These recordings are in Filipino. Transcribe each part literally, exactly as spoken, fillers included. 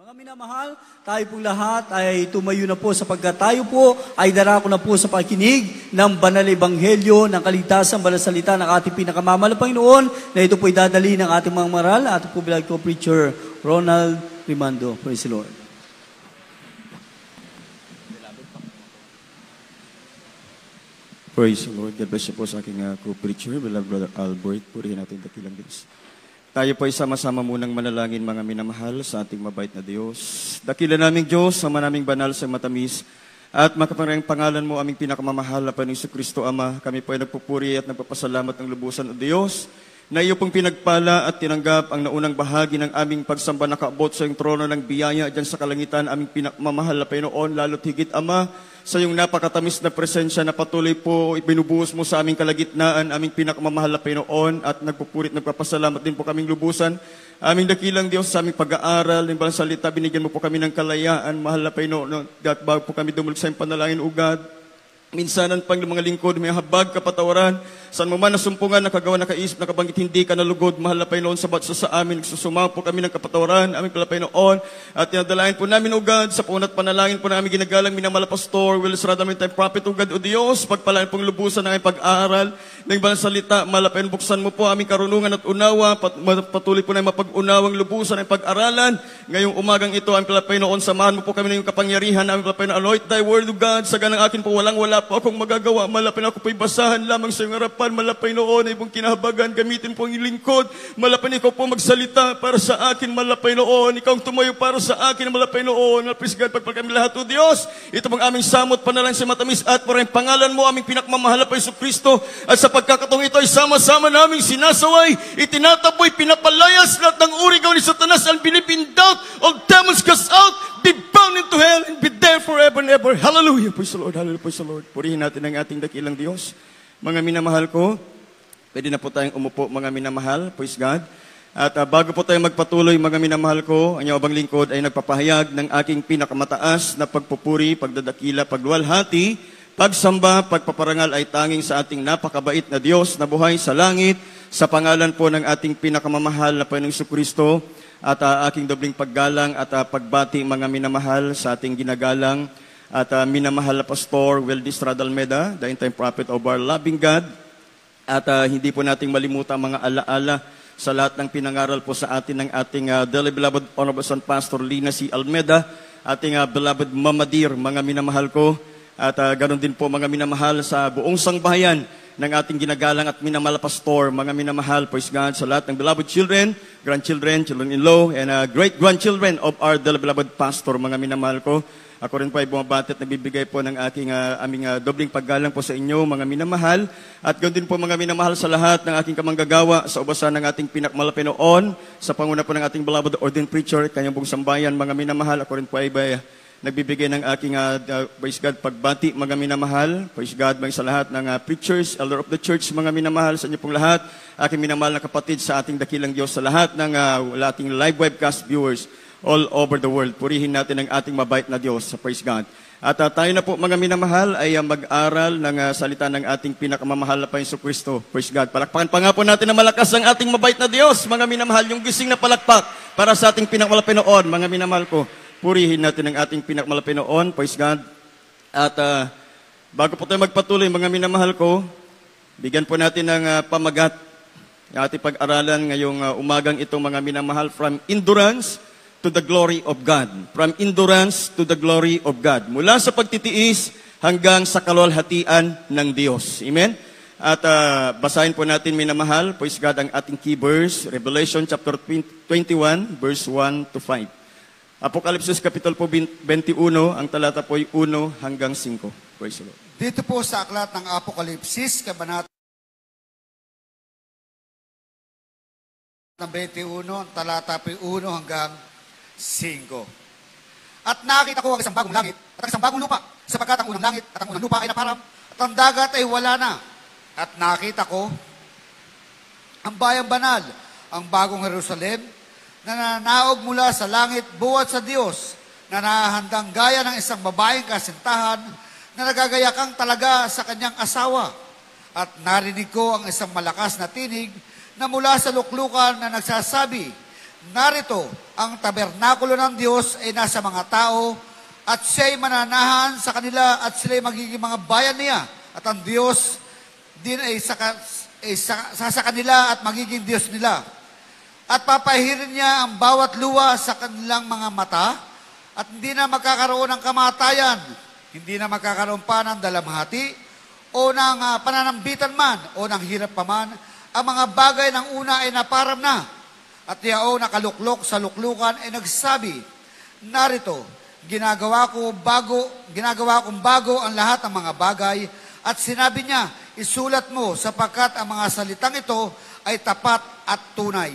Mga minamahal, tayo pong lahat ay tumayo na po sapagkat tayo po ay darako na po sa pakikinig ng banal na ebanghelyo ng kaligtasan, banal na salita ng ating pinakamamahal na Panginoon na ito po ay dadali ng ating mga maral at po bilang co-preacher Ronald Rimando. Praise the Lord. Praise the Lord. God bless you po sa aking uh, co-preacher, beloved Brother Albert. Purihin natin dakilang Diyos. Tayo po ay sama-sama munang manalangin, mga minamahal, sa ating mabait na Diyos. Dakila naming Diyos, sama naming banal sa matamis, at makapangyarihang pangalan mo, aming pinakamamahal na Panginoong Kristo Ama. Kami po ay nagpupuri at nagpapasalamat ng lubusan o Diyos, na iyo pong pinagpala at tinanggap ang naunang bahagi ng aming pagsamba nakaabot sa iyong trono ng biyaya dyan sa kalangitan, aming pinakamamahal na Panginoon, lalo't higit, Ama, sa iyong napakatamis na presensya na patuloy po ibinubuhos mo sa aming kalagitnaan, aming pinakamamahal na Panginoon, at nagpupurit, nagpapasalamat din po kaming lubusan. Aming dakilang Diyos, sa aming pag-aaral ng balang salita, binigyan mo po kami ng kalayaan, mahal na Panginoon, at bago po kami dumulog sa iyong panalangin, ugad, minsanan pang mga lingkod, may habag, kapatawaran, saan mo man nasumpungan, nakagawa, nakaisip, nakabanggit, hindi ka nalugod, mahal na Panginoon, sabat sa sa amin, nagsusumang po kami ng kapatawaran, aming pala Panginoon, at tinadalain po namin, O God, sa punat panalangin po namin ginagalang, minamala Pastor, Will Sradamin tayo prophet, O God, O Diyos, pagpalaan pong lubusan ng aming pag-aaral, ng balang salita, mahal na Panginoon, buksan mo po aming karunungan at unawa, pat, patuloy po na mapag-unawang lubusan ng pag-aralan, ngayong umagang ito, aming pala Panginoon, samahan mo po kami ng iyong kapangyarihan, aming pala Panginoon, anoint thy word, O God, sa ganang akin po, walang-wala po akong magagawa, malapin ako po'y basahan lamang sa iyong harapan, malapin noon ay mong kinahabagan, gamitin po ang iyong lingkod, malapin ikaw po magsalita para sa akin, malapin noon, ikaw ang tumayo para sa akin, malapin noon, malapis God, pagpag kami lahat, O Diyos, ito pong aming samot, panalangin sa matamis, at por pangalan mo, aming pinakmamahal pa Jesu Kristo, at sa pagkakataong ito ay sama-sama naming sinasaway, itinataboy, pinapalayas, lahat ng uri gawin ni Satanas, unbelief in doubt, all demons cast out, be bound into hell, and be there forever and ever. Hallelujah, praise the Lord, hallelujah, praise the Lord. Purihin natin ang ating dakilang Diyos. Mga minamahal ko, pwede na po tayong umupo, mga minamahal, praise God. At uh, bago po tayong magpatuloy, mga minamahal ko, ang iyong abang lingkod ay nagpapahayag ng aking pinakamataas na pagpupuri, pagdadakila, pagluwalhati, pagsamba, pagpaparangal ay tanging sa ating napakabait na Diyos na buhay sa langit, sa pangalan po ng ating pinakamamahal na Panginoong Jesucristo, at uh, aking dobling paggalang at uh, pagbati, mga minamahal, sa ating ginagalang at uh, minamahal na Pastor Will Estrada Almeda, the end-time prophet of our loving God. At uh, hindi po nating malimutan mga alaala sa lahat ng pinangaral po sa atin ng ating uh, dearly beloved Honorable Son Pastor Lina C. Almeda, ating uh, beloved Mama Dear, mga minamahal ko. At uh, ganoon din po, mga minamahal, sa buong sangbahayan ng ating ginagalang at minamahal na Pastor, mga minamahal, praise God, sa lahat ng beloved children, grandchildren, children-in-law, and uh, great-grandchildren of our dearly beloved Pastor, mga minamahal ko. Ako rin po ay bumabati at nagbibigay po ng aking, uh, aming uh, dobling paggalang po sa inyo, mga minamahal. At ganoon din po, mga minamahal, sa lahat ng aking kamanggagawa sa ubasan ng ating pinakmahal na Panginoon, sa panguna po ng ating beloved ordained preacher, kanyang buong sambayan, mga minamahal. Ako rin po ay uh, nagbibigay ng aking, uh, uh, praise God, pagbati, mga minamahal. Praise God, mga sa lahat ng uh, preachers, elder of the church, mga minamahal, sa inyo pong lahat. Aking minamahal na kapatid sa ating dakilang Diyos, sa lahat ng uh, ating live webcast viewers all over the world. Purihin natin ang ating mabait na Diyos. Praise God. At uh, tayo na po, mga minamahal, ay uh, mag-aral ng uh, salita ng ating pinakamamahal na Panginoon Jesucristo. Praise God. Palakpakan pa nga po natin na malakas ang ating mabait na Diyos, mga minamahal, yung gising na palakpak para sa ating pinakamamahal na Panginoon, mga minamahal ko. Purihin natin ang ating pinakamamahal na Panginoon. Praise God. At uh, bago po tayo magpatuloy, mga minamahal ko, bigyan po natin ng uh, pamagat ang ating pag-aralan ngayong uh, umagang itong, mga minamahal, from endurance to the glory of God. From endurance to the glory of God. Mula sa pagtitiis hanggang sa kaluwalhatian ng Diyos. Amen? At uh, basahin po natin, minamahal, praise God, ang ating key verse, Revelation chapter twenty-one, verse one to five. Apokalipsis Kapitul po twenty-one, ang talata po ay one hanggang five. Praise the Lord. Dito po sa aklat ng Apokalipsis, kabanata ng twenty-one, ang talata po ay one hanggang five. At nakita ko ang isang bagong langit at ang isang bagong lupa, sapagkat ang unang langit at ang unang lupa ay naparam, at ang dagat ay wala na. At nakita ko ang bayang banal, ang bagong Jerusalem, na nananaog mula sa langit buwat sa Diyos, na nahahandang gaya ng isang babaeng kasintahan na nagagayakang talaga sa kanyang asawa. At narinig ko ang isang malakas na tinig na mula sa luklukan na nagsasabi, narito, ang tabernakulo ng Diyos ay nasa mga tao at siya'y mananahan sa kanila at sila'y magiging mga bayan niya. At ang Diyos din ay sa, ay sa, sa, sa kanila at magiging Diyos nila. At papahirin niya ang bawat luwa sa kanilang mga mata at hindi na magkakaroon ng kamatayan, hindi na magkakaroon pa ng dalamhati o ng uh, pananambitan man o ng hirap pa man. Ang mga bagay ng una ay naparam na. At yaong nakaluklok sa luklukan ay nagsabi, narito, ginagawa ko bago, ginagawa kong bago ang lahat ng mga bagay. At sinabi niya, isulat mo sapagkat ang mga salitang ito ay tapat at tunay.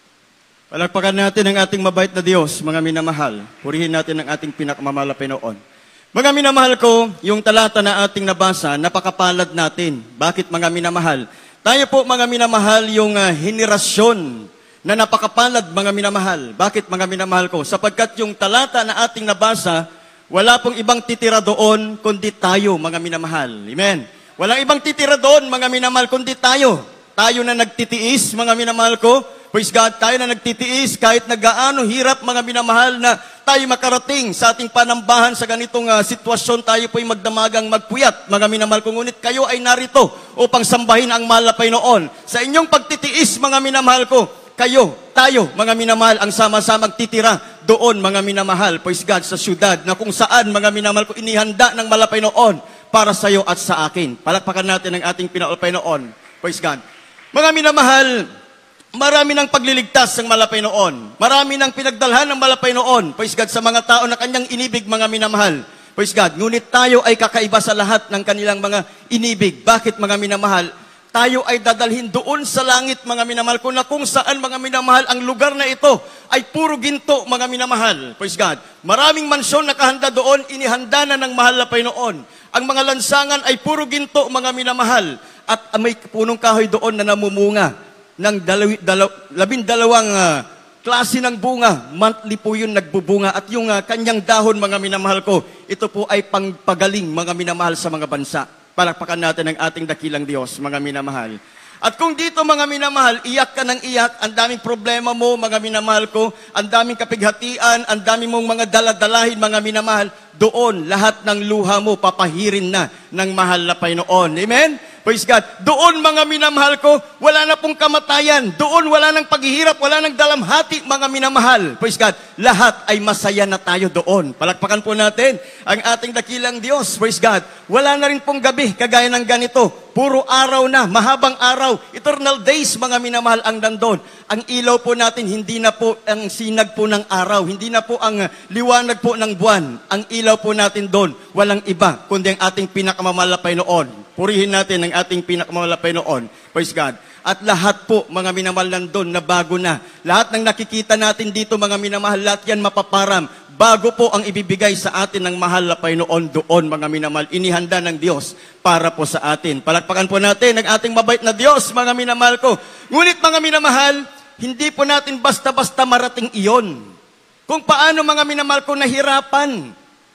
Palakpakan natin ang ating mabait na Diyos, mga minamahal. Purihin natin ang ating pinakamamahal na Panginoon. Mga minamahal ko, yung talata na ating nabasa, napakapalad natin. Bakit mga minamahal? Tayo po mga minamahal yung uh, henerasyon na napakapalad mga minamahal. Bakit mga minamahal ko? Sapagkat yung talata na ating nabasa, wala pong ibang titira doon kundi tayo mga minamahal. Amen. Walang ibang titira doon mga minamahal kundi tayo. Tayo na nagtitiis mga minamahal ko. Praise God, tayo na nagtitiis kahit nagaano hirap mga minamahal na tayo makarating sa ating panambahan sa ganitong uh, sitwasyon, tayo po'y magdamagang magpuyat. Mga minamahal ko, ngunit kayo ay narito upang sambahin ang mahal na Panginoon. Sa inyong pagtitiis mga minamahal ko, kayo, tayo, mga minamahal, ang sama-samang titira doon, mga minamahal, praise God, sa syudad na kung saan, mga minamahal ko, inihanda ng mahal na Panginoon para sa iyo at sa akin. Palakpakan natin ang ating pinaol Panginoon. Praise God. Mga minamahal, marami ng pagliligtas ng malapay noon. Marami ng pinagdalhan ng malapay noon. Praise God, sa mga tao na kanyang inibig, mga minamahal. Praise God. Ngunit tayo ay kakaiba sa lahat ng kanilang mga inibig. Bakit, mga minamahal? Tayo ay dadalhin doon sa langit, mga minamahal ko, na kung saan, mga minamahal, ang lugar na ito ay puro ginto, mga minamahal. Praise God. Maraming mansyon nakahanda doon, inihanda na ng mahal na Panginoon. Ang mga lansangan ay puro ginto, mga minamahal. At may punong kahoy doon na namumunga ng dalawi, dalaw, labindalawang uh, klase ng bunga. Monthly po yun nagbubunga. At yung uh, kanyang dahon, mga minamahal ko, ito po ay pangpagaling, mga minamahal, sa mga bansa. Palakpakan natin ang ating dakilang Diyos, mga minamahal. At kung dito, mga minamahal, iyak ka ng iyak, ang daming problema mo, mga minamahal ko, ang daming kapighatian, ang daming mong mga daladalahin, mga minamahal, doon, lahat ng luha mo, papahirin na ng mahal na Panginoon. Amen? Praise God. Doon, mga minamahal ko, wala na pong kamatayan. Doon, wala nang paghihirap, wala nang dalamhati, mga minamahal. Praise God. Lahat ay masaya na tayo doon. Palakpakan po natin ang ating dakilang Diyos. Praise God. Wala na rin pong gabi, kagaya ng ganito. Puro araw na, mahabang araw. Eternal days, mga minamahal, ang nandun. Ang ilaw po natin, hindi na po ang sinag po ng araw. Hindi na po ang liwanag po ng buwan. Ang ilaw po natin doon, walang iba, kundi ang ating pinakamamahal na Panginoon. Purihin natin ang ating pinakamamahal na Panginoon. Praise God. At lahat po, mga minamahal, nandun na bago na. Lahat ng nakikita natin dito, mga minamahal, lahat yan mapaparam. Bago po ang ibibigay sa atin ng mahal na Panginoon doon, mga minamahal. Inihanda ng Diyos para po sa atin. Palakpakan po natin ang ating mabait na Diyos, mga minamahal ko. Ngunit, mga minamahal, hindi po natin basta-basta marating iyon. Kung paano, mga minamahal ko, nahirapan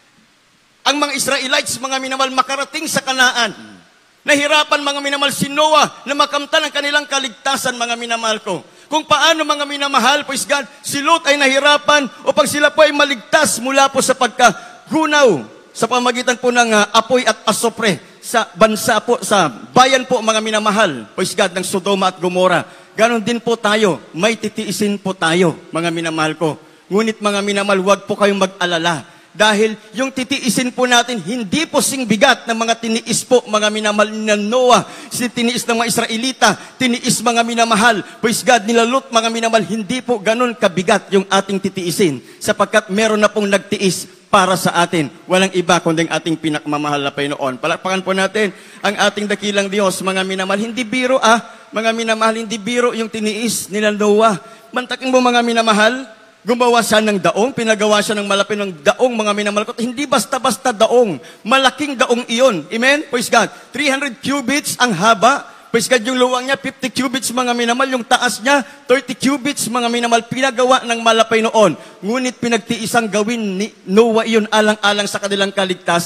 ang mga Israelites, mga minamahal, makarating sa Kanaan. Nahirapan, mga minamahal, si Noah na makamtan ang kanilang kaligtasan, mga minamahal ko. Kung paano, mga minamahal, praise God, si Lot ay nahirapan upang sila po ay maligtas mula po sa pagkahunaw sa pamagitan po ng uh, apoy at asopre sa bansa po, sa bayan po, mga minamahal, praise God, ng Sodoma at Gomora. Ganon din po tayo, may titiisin po tayo, mga minamahal ko. Ngunit, mga minamahal, huwag po kayong mag-alala. Dahil yung titiisin po natin, hindi po sing bigat ng mga tiniis po, mga minamahal na Noah, tiniis ng mga Israelita, tiniis, mga minamahal, praise God, nila Lot, mga minamahal, hindi po ganun kabigat yung ating titiisin, sapagkat meron na pong nagtiis para sa atin. Walang iba kundi ang ating pinakamamahal na Panginoon. Palakpakan po natin ang ating dakilang Diyos, mga minamahal. Hindi biro ah, mga minamahal, hindi biro yung tiniis nila Noah. Mantakin mo, mga minamahal, gumawa siya ng daong, pinagawa siya ng malapit ng daong, mga minamahal ko. Hindi basta-basta daong. Malaking daong iyon. Amen? Praise God. three hundred cubits ang haba. Praise God, yung luwang niya, fifty cubits, mga minamahal. Yung taas niya, thirty cubits, mga minamahal. Pinagawa ng malapay noon. Ngunit pinagtiisang gawin ni Noah iyon alang-alang sa kanilang kaligtasan.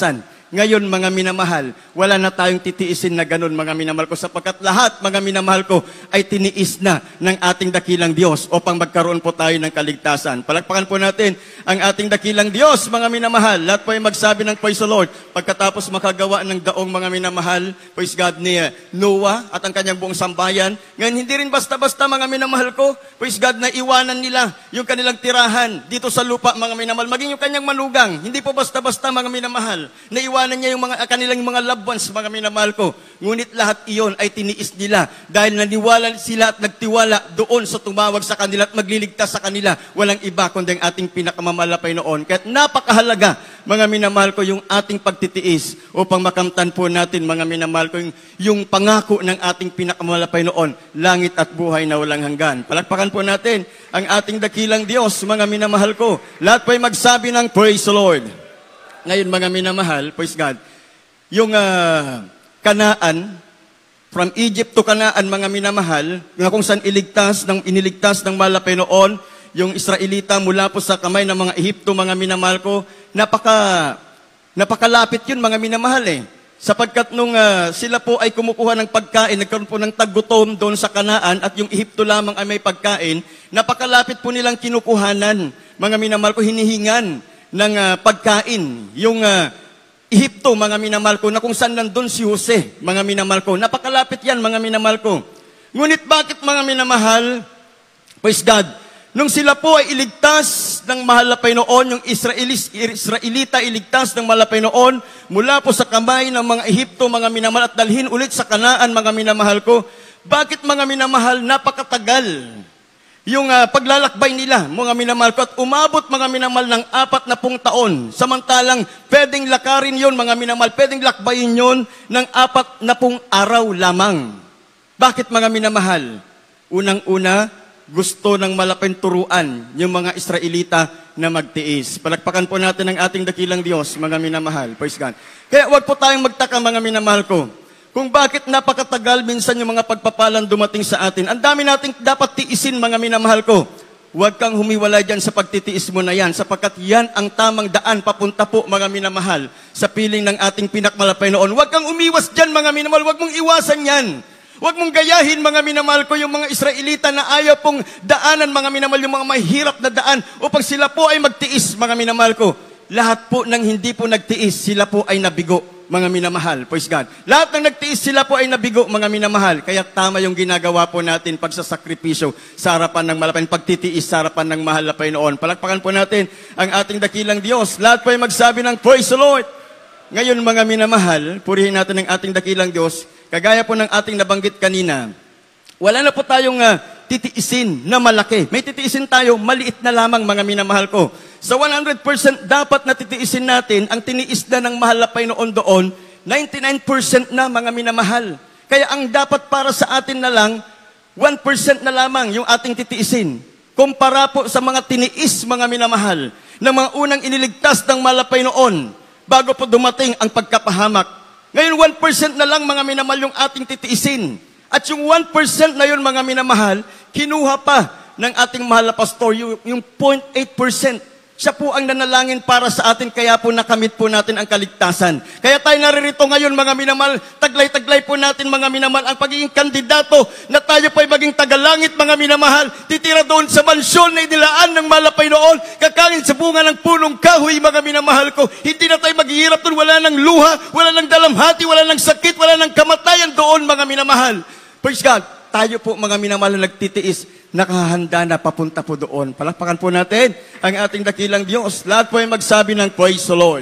Ngayon, mga minamahal, wala na tayong titiisin na ganun, mga minamahal ko, sapagkat lahat, mga minamahal ko, ay tiniis na ng ating dakilang Diyos upang magkaroon po tayo ng kaligtasan. Palakpakan po natin ang ating dakilang Diyos, mga minamahal. Lahat po ay magsabi ng praise the Lord. Pagkatapos makagawa ng daong, mga minamahal, praise God, ni Noah at ang kanyang buong sambayan. Ngayon, hindi rin basta-basta, mga minamahal ko, praise God, na iwanan nila yung kanilang tirahan dito sa lupa, mga minamahal. Maging yung kanyang manugang, hindi po basta-basta, mga minamahal, na iwanan niya yung mga kanilang mga loved ones, mga minamahal ko. Ngunit lahat iyon ay tiniis nila dahil naniwala sila at nagtiwala doon sa tumawag sa kanila at magliligtas sa kanila. Walang iba kundi ang ating pinakamamahal na Panginoon. Kaya napakahalaga, mga minamahal ko, yung ating pagtitiis upang makamtan po natin, mga minamahal ko, yung, yung pangako ng ating pinakamamahal na Panginoon, langit at buhay na walang hanggan. Palakpakan po natin ang ating dakilang Diyos, mga minamahal ko. Lahat po ay magsabi ng praise the Lord. Ngayon, mga minamahal, praise God, yung uh, Kanaan, from Egypt to Kanaan, mga minamahal, nga kung saan iligtas, ng, iniligtas ng mahal na Panginoon, yung Israelita mula po sa kamay ng mga Ehipto, mga minamahal ko, napaka, napakalapit yun, mga minamahal eh. Sapagkat nung uh, sila po ay kumukuha ng pagkain, nagkaroon po ng taggutom doon sa Kanaan at yung Ehipto lamang ay may pagkain, napakalapit po nilang kinukuhanan, mga minamahal ko, hinihingan ng uh, pagkain, yung uh, Ehipto, mga minamahal ko, na kung saan nandun si Jose, mga minamahal ko. Napakalapit yan, mga minamahal ko. Ngunit bakit, mga minamahal, praise God, nung sila po ay iligtas ng mahal na Panginoon, yung Israelis, Israelita iligtas ng mahal na Panginoon, mula po sa kamay ng mga Ehipto, mga minamahal, at dalhin ulit sa Kanaan, mga minamahal ko, bakit, mga minamahal, napakatagal yung uh, paglalakbay nila, mga minamahal ko, at umabot, mga minamahal, ng apat na pung taon. Samantalang, pwedeng lakarin yon, mga minamahal, pwedeng lakbayin yon ng apat na pung araw lamang. Bakit, mga minamahal? Unang-una, gusto ng malaping turuan yung mga Israelita na magtiis. Palakpakan po natin ang ating dakilang Diyos, mga minamahal. Praise God. Kaya wag po tayong magtaka, mga minamahal ko, kung bakit napakatagal minsan yung mga pagpapalan dumating sa atin. Ang dami nating dapat tiisin, mga minamahal ko. Huwag kang humiwalay dyan sa pagtitiis mo na yan, sapagkat yan ang tamang daan papunta po, mga minamahal, sa piling ng ating pinakmalapay noon. Huwag kang umiwas dyan, mga minamahal. Huwag mong iwasan yan. Huwag mong gayahin, mga minamahal ko, yung mga Israelita na ayaw pong daanan, mga minamahal, yung mga mahirap na daan upang sila po ay magtiis, mga minamahal ko. Lahat po ng hindi po nagtiis, sila po ay nabigo, mga minamahal. Praise God. Lahat ng nagtiis, sila po ay nabigo, mga minamahal. Kaya tama yung ginagawa po natin pagsasakripisyo sa harapan ng malapan, pagtitiis sa harapan ng mahal na Panginoon. Palakpakan po natin ang ating dakilang Diyos. Lahat po ay magsabi ng praise the Lord. Ngayon, mga minamahal, purihin natin ang ating dakilang Diyos. Kagaya po ng ating nabanggit kanina, wala na po tayong uh, titiisin na malaki. May titiisin tayo, maliit na lamang, mga minamahal ko. Sa one hundred percent dapat na titiisin natin, ang tiniis na ng mahal na Panginoon doon, ninety-nine percent na, mga minamahal. Kaya ang dapat para sa atin na lang, one percent na lamang yung ating titiisin. Kumpara po sa mga tiniis, mga minamahal, na mga unang iniligtas ng mahal na Panginoon, bago po dumating ang pagkapahamak. Ngayon, one percent na lang, mga minamahal, yung ating titiisin. At yung one percent na yun, mga minamahal, kinuha pa ng ating mahal na pastor, yung, yung zero point eight percent. Siya po ang nanalangin para sa atin, kaya po nakamit po natin ang kaligtasan. Kaya tayo naririto ngayon, mga minamahal, taglay-taglay po natin, mga minamahal, ang pagiging kandidato na tayo po ay maging tagalangit, mga minamahal, titira doon sa mansyon na inilaan ng mahal na Panginoon, kakain sa bunga ng punong kahoy, mga minamahal ko. Hindi na tayo maghihirap doon, wala ng luha, wala ng dalamhati, wala ng sakit, wala ng kamatayan doon, mga minamahal. Praise God. Tayo po, mga minamahal, na nagtitiis, nakahanda na papunta po doon. Palakpakan po natin ang ating dakilang Diyos. Lahat po ay magsabi ng praise the Lord.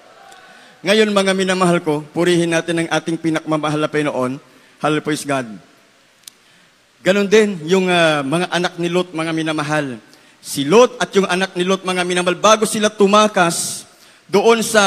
Ngayon, mga minamahal ko, purihin natin ang ating pinakmamahal na Panginoon. Hallelujah, praise God. Ganon din yung uh, mga anak ni Lot, mga minamahal. Si Lot at yung anak ni Lot, mga minamahal, bago sila tumakas doon sa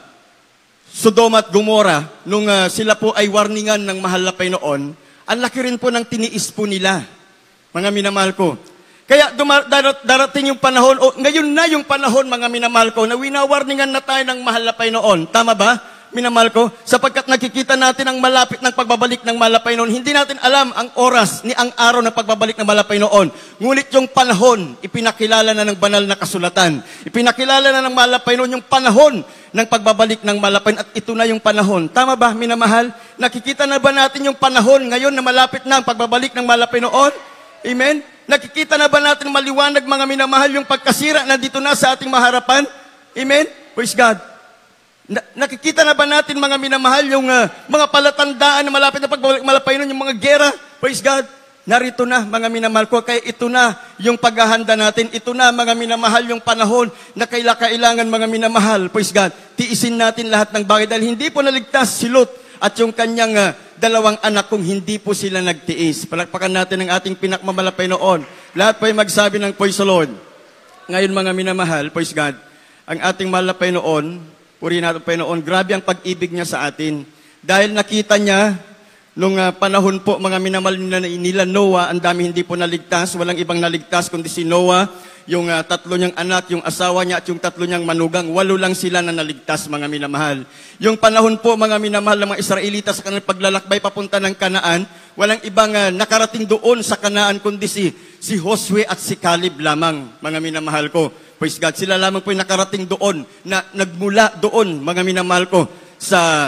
Sodoma at Gomora, nung uh, sila po ay warningan ng mahal na Panginoon, ang laki rin po ng tiniis po nila, mga minamahal ko. Kaya dumar- dar- darating yung panahon, o ngayon na yung panahon, mga minamahal ko, na winawarningan na tayo ng mahal na Panginoon. Tama ba? minamahal ko? Sapagkat nakikita natin ang malapit ng pagbabalik ng malapay noon. Hindi natin alam ang oras ni ang araw ng pagbabalik ng malapay noon. Ngunit yung panahon, ipinakilala na ng banal na kasulatan. Ipinakilala na ng malapay noon yung panahon ng pagbabalik ng malapay. At ito na yung panahon. Tama ba, minamahal? Nakikita na ba natin yung panahon ngayon na malapit na ang pagbabalik ng malapay noon? Amen? Nakikita na ba natin maliwanag, mga minamahal, yung pagkasira na dito na sa ating maharapan? Amen? Praise God. Na, nakikita na ba natin, mga minamahal, yung uh, mga palatandaan na malapit na pagbabalik malapay nun, yung mga gera? Praise God. Narito na, mga minamahal ko. Kaya ito na yung paghahanda natin. Ito na, mga minamahal, yung panahon na kailangan, mga minamahal. Praise God. Tiisin natin lahat ng bagay dahil hindi po naligtas si Lot at yung kanyang uh, dalawang anak kung hindi po sila nagtiis. Palakpakan natin ang ating pinakmamalapay noon. Lahat po ay magsabi ng praise the Lord. Ngayon, mga minamahal, praise God, ang ating malapay noon, purihin natin pa noon, grabe ang pag-ibig niya sa atin. Dahil nakita niya, nung uh, panahon po, mga minamahal nila Noah, ang dami hindi po naligtas, walang ibang naligtas kundi si Noah, yung uh, tatlo niyang anak, yung asawa niya at yung tatlo niyang manugang, walo lang sila na naligtas, mga minamahal. Yung panahon po, mga minamahal ng mga Israelita sa kanilang paglalakbay papunta ng Kanaan, walang ibang uh, nakarating doon sa Kanaan kundi si, si Josue at si Caleb lamang, mga minamahal ko. Praise God, sila lamang po yung nakarating doon, na nagmula doon, mga minamahal ko, sa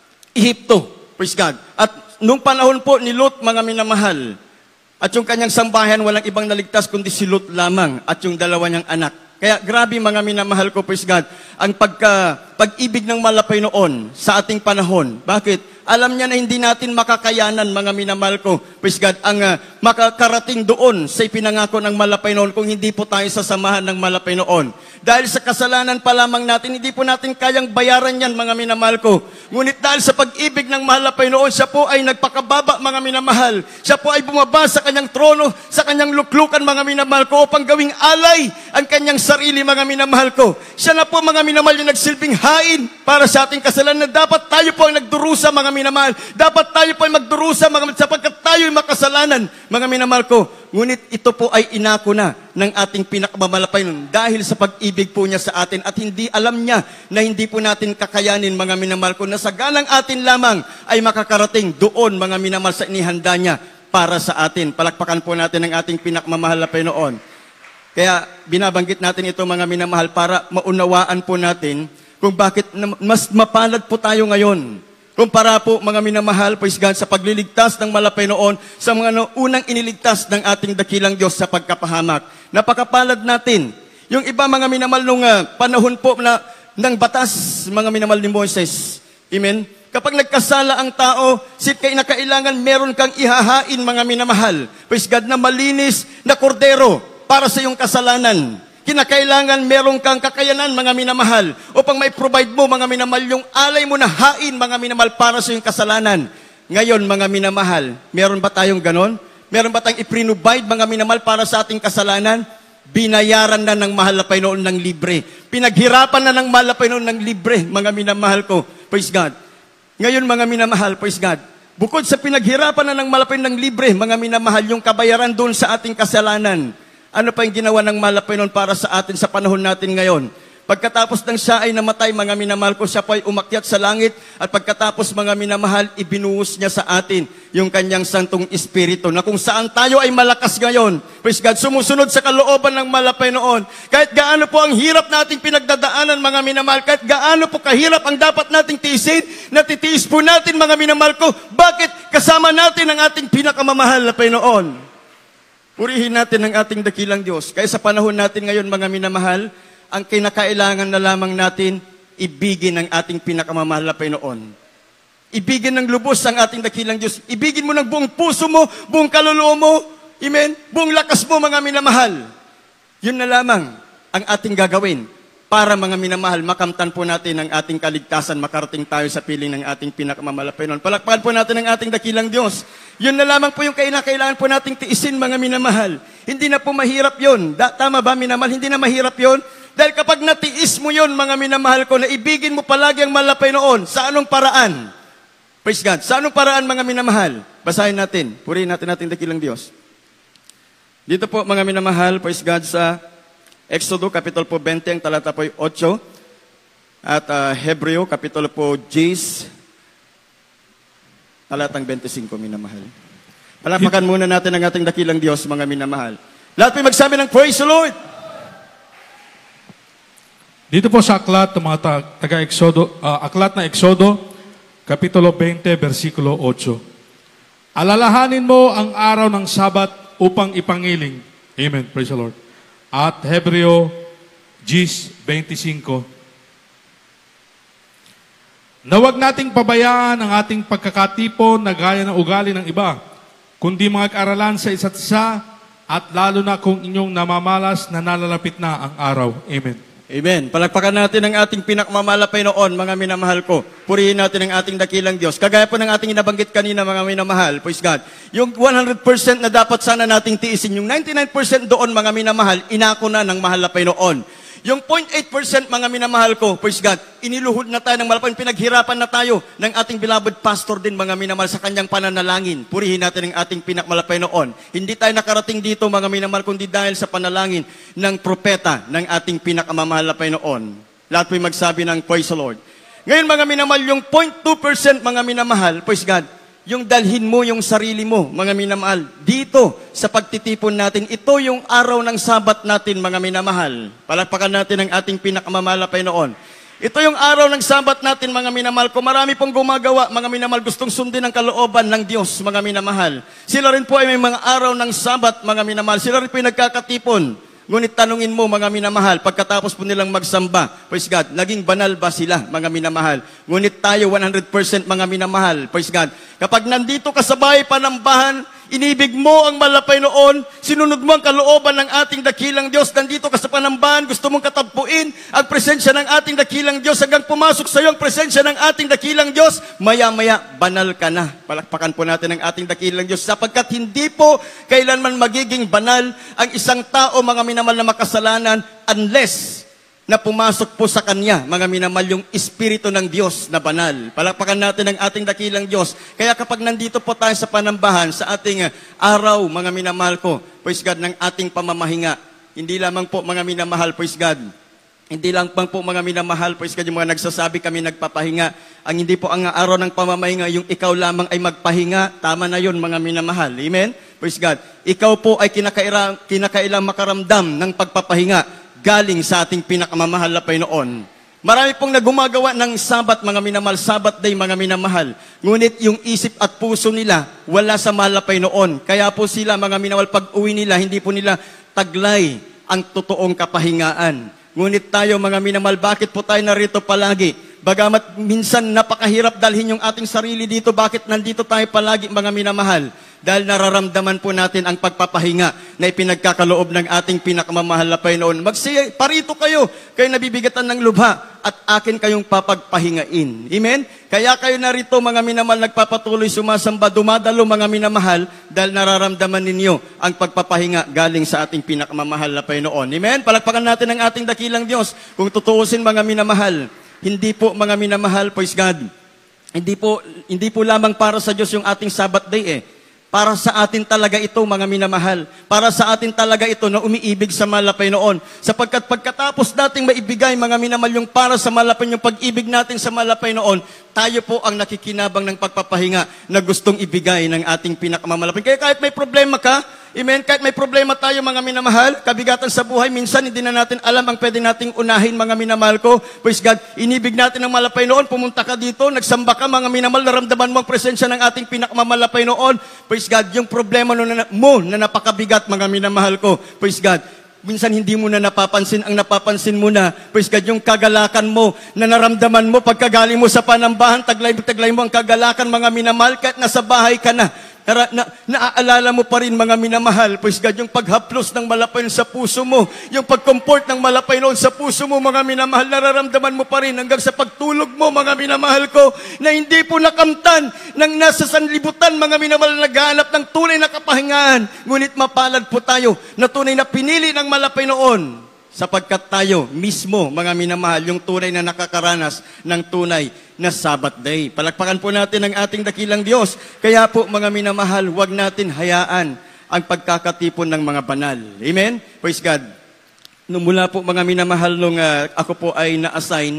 Ehipto. Praise God. At nung panahon po ni Lot, mga minamahal, at yung kanyang sambahan, walang ibang naligtas kundi si Lot lamang at yung dalawa niyang anak. Kaya grabe, mga minamahal ko, praise God, ang pagka, pag-ibig ng malapay noon sa ating panahon. Bakit? Alam niya na hindi natin makakayanan, mga minamahal ko, praise God, ang uh, makakarating doon sa ipinangako ng malapay noon kung hindi po tayo sasamahan ng malapay noon. Dahil sa kasalanan pa lamang natin, hindi po natin kayang bayaran yan, mga minamahal ko. Ngunit dahil sa pag-ibig ng malapay noon, siya po ay nagpakababa, mga minamahal. Siya po ay bumaba sa kanyang trono, sa kanyang luklukan, mga minamahal ko, upang gawing alay ang kanyang sarili, mga minamahal ko. Siya na po, mga minamahal, yung nagsilbing hain para sa ating kasalanan. Dapat tayo po ang nagdurusa, mga minamahal. Dapat tayo po ay magdurusa, mga minamahal, sapagkat tayo ay makasalanan, mga minamahal ko. Ngunit ito po ay inako na ng ating pinakamamalapay nun dahil sa pag-ibig po niya sa atin at hindi alam niya na hindi po natin kakayanin, mga minamahal ko, na sa ganang atin lamang ay makakarating doon, mga minamahal, sa inihanda niya para sa atin. Palakpakan po natin ang ating pinakmamahal na Panginoon. Kaya binabanggit natin ito, mga minamahal, para maunawaan po natin kung bakit mas mapalad po tayo ngayon. Kumpara po, mga minamahal, praise God, sa pagliligtas ng malapay noon sa mga no, unang iniligtas ng ating dakilang Diyos sa pagkapahamak. Napakapalad natin. Yung iba, mga minamahal, nung uh, panahon po na, ng batas, mga minamahal ni Moises. Amen? Kapag nagkasala ang tao, sit kay na kailangan meron kang ihahain, mga minamahal. Praise God, na malinis na kordero para sa iyong kasalanan. Kinakailangan meron kang kakayanan, mga minamahal, upang may provide mo, mga minamahal, yung alay mo na hain, mga minamahal, para sa iyong kasalanan. Ngayon, mga minamahal, meron ba tayong ganon? Meron ba tayong iprinubide, mga minamahal, para sa ating kasalanan? Binayaran na ng mahal na Panginoon ng libre. Pinaghirapan na ng mahal na Panginoon ng libre, mga minamahal ko. Praise God. Ngayon, mga minamahal, praise God. Bukod sa pinaghirapan na ng mahal na Panginoon ng libre, mga minamahal, yung kabayaran doon sa ating kasalanan, ano pa yung ginawa ng malapay noon para sa atin sa panahon natin ngayon? Pagkatapos ng siya ay namatay, mga minamahal ko, siya po ay umakyat sa langit at pagkatapos, mga minamahal, ibinuhos niya sa atin yung kanyang Santong Espiritu na kung saan tayo ay malakas ngayon. Praise God, sumusunod sa kalooban ng malapay noon. Kahit gaano po ang hirap nating pinagdadaanan, mga minamahal, kahit gaano po kahirap ang dapat nating tiisin, natitiis po natin, mga minamahal ko. Bakit? Kasama natin ang ating pinakamamahal na Panginoon. Purihin natin ang ating dakilang Diyos. Kaya sa panahon natin ngayon, mga minamahal, ang kinakailangan na lamang natin, ibigin ang ating pinakamamahal na Panginoon. Ibigin ng lubos ang ating dakilang Diyos. Ibigin mo ng buong puso mo, buong kaluluwa mo, amen, buong lakas mo, mga minamahal. Yun na lamang ang ating gagawin para, mga minamahal, makamtan po natin ang ating kaligtasan, makarating tayo sa piling ng ating pinakamamahal na Panginoon. Palakpakan po natin ang ating dakilang Diyos. Yun na lamang po yung kailangan po nating tiisin, mga minamahal. Hindi na po mahirap yun. Da, tama ba, minamahal? Hindi na mahirap yun. Dahil kapag natiis mo yun, mga minamahal ko, na ibigin mo palagi ang mahal na Panginoon, sa anong paraan? Praise God. Sa anong paraan, mga minamahal? Basahin natin. Purihin natin natin dakilang Diyos. Dito po, mga minamahal, praise God, sa Exodo, Kapitulo po twenty, ang talata po eight. At uh, Hebreo, Kapitulo po Gs, talatang twenty-five, minamahal. Palapakan muna natin ang ating dakilang Diyos, mga minamahal. Lahat po magsabi ng Praise the Lord! Dito po sa aklat ng mga ta- taga-Exodo, uh, aklat na Exodo, Kapitulo twenty, versikulo eight. Alalahanin mo ang araw ng Sabat upang ipangiling. Amen. Praise the Lord. At Hebreo, Gs twenty-five. Na huwag nating pabayaan ang ating pagkakatipon na gaya ng ugali ng iba, kundi mga kaaralan sa isa't isa, at lalo na kung inyong namamalas na nalalapit na ang araw. Amen. Amen. Palakpakan natin ang ating pinakmamalapay noon, mga minamahal ko. Purihin natin ang ating dakilang Diyos. Kagaya po ng ating inabanggit kanina, mga minamahal, praise God. Yung one hundred percent na dapat sana nating tiisin, yung ninety-nine percent doon, mga minamahal, inako na ng mahal na Panginoon. Yung zero point eight percent, mga minamahal ko, praise God, iniluhod na tayo ng malapay, pinaghirapan na tayo ng ating beloved pastor din, mga minamahal, sa kanyang pananalangin. Purihin natin ang ating pinakmalapay noon. Hindi tayo nakarating dito, mga minamahal, kundi dahil sa panalangin ng propeta ng ating pinakamamahal noon. Lahat po'y magsabi ng Praise the Lord. Ngayon, mga minamahal, yung zero point two percent, mga minamahal, praise God, yung dalhin mo yung sarili mo, mga minamahal, dito sa pagtitipon natin. Ito yung araw ng Sabat natin, mga minamahal. Palakpakan natin ang ating pinakamamalapay noon. Ito yung araw ng Sabat natin, mga minamahal ko. Marami pong gumagawa, mga minamahal, gustong sundin ang kalooban ng Diyos, mga minamahal. Sila rin po ay may mga araw ng Sabat, mga minamahal. Sila rin po ay nagkakatipon. Ngunit tanungin mo, mga minamahal, pagkatapos po nilang magsamba, praise God, naging banal ba sila, mga minamahal? Ngunit tayo, one hundred percent, mga minamahal, praise God. Kapag nandito ka sa bahay panambahan, inibig mo ang malapay noon, sinunod mo ang kalooban ng ating dakilang Diyos, nandito ka sa panambahan, gusto mong katagpuin ang presensya ng ating dakilang Diyos, hanggang pumasok sa iyo ang presensya ng ating dakilang Diyos, maya-maya, banal ka na. Palakpakan po natin ang ating dakilang Diyos, sapagkat hindi po kailanman magiging banal ang isang tao, mga minamal na makasalanan, unless na pumasok po sa Kanya, mga minamal, yung Espiritu ng Diyos na banal. Palakpakan natin ang ating dakilang Diyos. Kaya kapag nandito po tayo sa panambahan, sa ating araw, mga minamahal ko, praise God, ng ating pamamahinga, hindi lamang po, mga minamahal, praise God, hindi lang pang po, mga minamahal, praise God, yung mga nagsasabi kami nagpapahinga. Ang hindi po ang araw ng pamamahinga, yung ikaw lamang ay magpahinga, tama na yun, mga minamahal. Amen? Praise God. Ikaw po ay kinakailang, kinakailang makaramdam ng pagpapahinga galing sa ating pinakamamahal na Panginoon. Marami pong nagumagawa ng Sabat, mga minamahal, Sabat day, mga minamahal. Ngunit yung isip at puso nila, wala sa mahal na Panginoon. Kaya po sila, mga minamahal, pag uwi nila, hindi po nila taglay ang totoong kapahingaan. Ngunit tayo, mga minamahal, bakit po tayo narito palagi? Bagamat minsan napakahirap dalhin yung ating sarili dito, bakit nandito tayo palagi, mga minamahal? Dahil nararamdaman po natin ang pagpapahinga na ipinagkakaloob ng ating pinakamamahal na Panginoon. Magsiyay, parito kayo, kayo nabibigatan ng lubha, at akin kayong papagpahingain. Amen? Kaya kayo narito, mga minamahal, nagpapatuloy sumasamba, dumadalo, mga minamahal, dahil nararamdaman ninyo ang pagpapahinga galing sa ating pinakamamahal na Panginoon. Amen? Palakpakan natin ang ating dakilang Diyos. Kung tutuusin, mga minamahal, hindi po, mga minamahal, praise God, hindi po, hindi po lamang para sa Diyos yung ating Sabat day eh. Para sa atin talaga ito, mga minamahal. Para sa atin talaga ito na umiibig sa malapay noon. Sapagkat pagkatapos nating maibigay, mga minamahal, yung para sa malapay, yung pag-ibig natin sa malapay noon, tayo po ang nakikinabang ng pagpapahinga na gustong ibigay ng ating pinakamamalapay. Kaya kahit may problema ka, amen, kahit may problema tayo, mga minamahal, kabigatan sa buhay, minsan hindi na natin alam ang pwede nating unahin, mga minamahal ko. Praise God, inibig natin ang malapay noon, pumunta ka dito, nagsamba ka, mga minamahal, naramdaman mo ang presensya ng ating pinakamamalapay noon. Praise God, yung problema no na, mo na napakabigat, mga minamahal ko. Praise God, minsan hindi mo na napapansin, ang napapansin mo na, praise God, yung kagalakan mo, na naramdaman mo, pagkagaling mo sa panambahan, taglay-taglay mo ang kagalakan, mga minamahal, kahit nasa bahay ka na, na, na, naaalala mo pa rin, mga minamahal, praise God, yung paghaplos ng malapay sa puso mo, yung pag-comfort ng malapay noon sa puso mo, mga minamahal, nararamdaman mo pa rin hanggang sa pagtulog mo, mga minamahal ko, na hindi po nakamtan ng nasa sanlibutan, mga minamahal, na naghahanap ng tunay na kapahingaan. Ngunit mapalad po tayo na tunay na pinili ng malapay noon, sapagkat tayo mismo, mga minamahal, yung tunay na nakakaranas ng tunay na Sabat day. Palakpakan po natin ang ating dakilang Diyos. Kaya po, mga minamahal, huwag natin hayaan ang pagkakatipon ng mga banal. Amen? Praise God. Nung mula po, mga minamahal, nung uh, ako po ay na-assign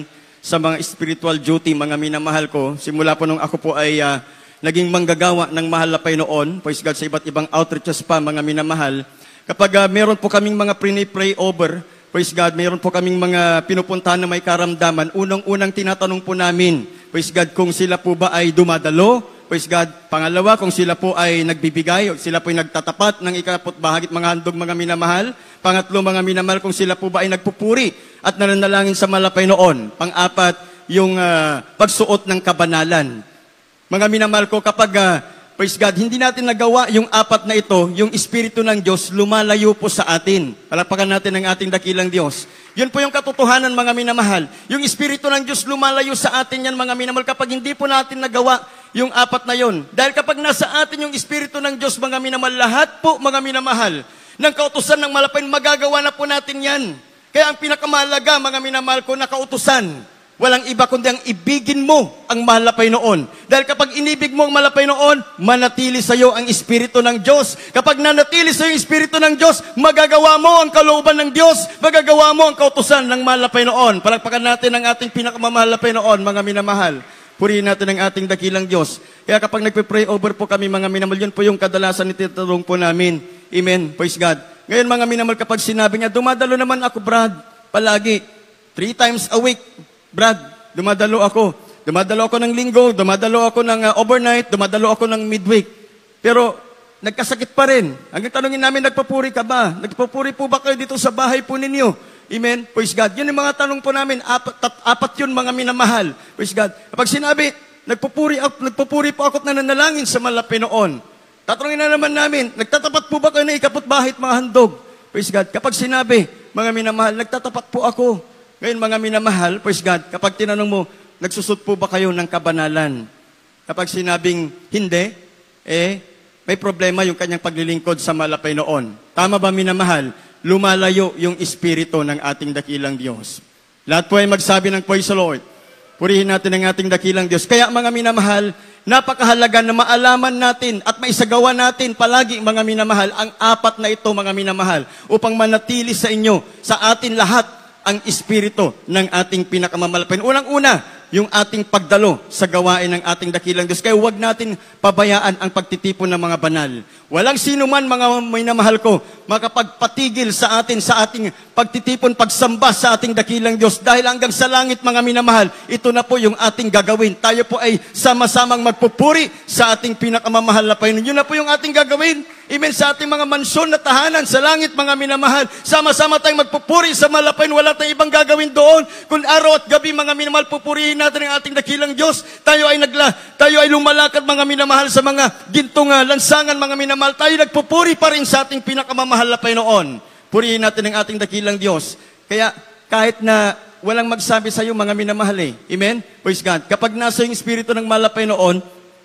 sa mga spiritual duty, mga minamahal ko. Simula po nung ako po ay uh, naging manggagawa ng mahal na noon, praise God, sa iba't ibang outreaches pa, mga minamahal. Kapag uh, meron po kaming mga pray over, praise God, meron po kaming mga pinupuntahan na may karamdaman, unang-unang tinatanong po namin, praise God, kung sila po ba ay dumadalo, praise God. Pangalawa, kung sila po ay nagbibigay, o sila po ay nagtatapat ng ikapot bahagit mga handog, mga minamahal. Pangatlo, mga minamahal, kung sila po ba ay nagpupuri at nananalangin sa malapay noon. Pang-apat, yung uh, pagsuot ng kabanalan. Mga minamahal ko, kapag uh, praise God, hindi natin nagawa yung apat na ito, yung Espiritu ng Diyos lumalayo po sa atin. Palakpakan natin ang ating dakilang Diyos. Yun po yung katotohanan, mga minamahal. Yung Espiritu ng Diyos lumalayo sa atin yan, mga minamahal, kapag hindi po natin nagawa yung apat na yon. Dahil kapag nasa atin yung Espiritu ng Diyos, mga minamahal, lahat po, mga minamahal, ng kautusan ng malapain, magagawa na po natin yan. Kaya ang pinakamahalaga, mga minamahal ko, na kautusan, walang iba kundi ang ibigin mo ang malapay noon. Dahil kapag inibig mo ang malapay noon, manatili sa iyo ang Espiritu ng Diyos. Kapag nanatili sa iyo ang Espiritu ng Diyos, magagawa mo ang kalooban ng Diyos, magagawa mo ang kautusan ng malapay noon. Palakpakan natin ang ating pinakamalapay noon, mga minamahal. Purihin natin ang ating dakilang Diyos. Kaya kapag nagpe-pray over po kami, mga minamahal, yun po yung kadalasan ititanong po namin. Amen. Praise God. Ngayon, mga minamahal, kapag sinabi niya, dumadalo naman ako, Brad, palagi, three times a week. Brad, dumadalo ako. Dumadalo ako ng linggo, dumadalo ako ng uh, overnight, dumadalo ako ng midweek. Pero, nagkasakit pa rin. Hanggang tanongin namin, nagpapuri ka ba? Nagpapuri po ba kayo dito sa bahay po ninyo? Amen? Praise God. Yun yung mga tanong po namin. Apat, tat, apat yun, mga minamahal. Praise God. Kapag sinabi, nagpapuri, nagpapuri po ako at nananalangin sa malapit noon. Tatanungin na naman namin, nagtatapat po ba kayo na ikapot bahit, mga handog? Praise God. Kapag sinabi, mga minamahal, nagtatapat po ako. Ngayon, mga minamahal, praise God, kapag tinanong mo, nagsusot po ba kayo ng kabanalan? Kapag sinabing hindi, eh, may problema yung kanyang paglilingkod sa malapay noon. Tama ba, minamahal? Lumalayo yung espiritu ng ating dakilang Diyos. Lahat po ay magsabi ng praise the Lord. Purihin natin ang ating dakilang Diyos. Kaya, mga minamahal, napakahalaga na maalaman natin at maisagawa natin palagi, mga minamahal, ang apat na ito, mga minamahal, upang manatili sa inyo, sa atin lahat, ang espiritu ng ating pinakamamalapay. Unang-una, yung ating pagdalo sa gawain ng ating dakilang Diyos. Kaya huwag natin pabayaan ang pagtitipon ng mga banal. Walang sino man, mga minamahal ko, makapagpatigil sa atin, sa ating pagtitipon, pagsamba sa ating dakilang Diyos. Dahil hanggang sa langit, mga minamahal, ito na po yung ating gagawin. Tayo po ay sama-samang magpupuri sa ating pinakamamahal na Panginoon. Yun na po yung ating gagawin. Amen. Sa ating mga mansyon na tahanan sa langit, mga minamahal, sama-sama tayong magpupuri sa malapain. Wala tayong ibang gagawin doon. Kung araw at gabi, mga minamahal, pupurihin natin ang ating dakilang Diyos. Tayo ay nagla, tayo ay lumalakad, mga minamahal, sa mga gintong uh, lansangan, mga minamahal. Tayo nagpupuri pa rin sa ating pinakamamahal na Panginoon. Purihin natin ang ating dakilang Diyos. Kaya kahit na walang magsabi sa iyo, mga minamahal, eh. Amen? Praise God. Kapag nasa yung espiritu ng malapay noon,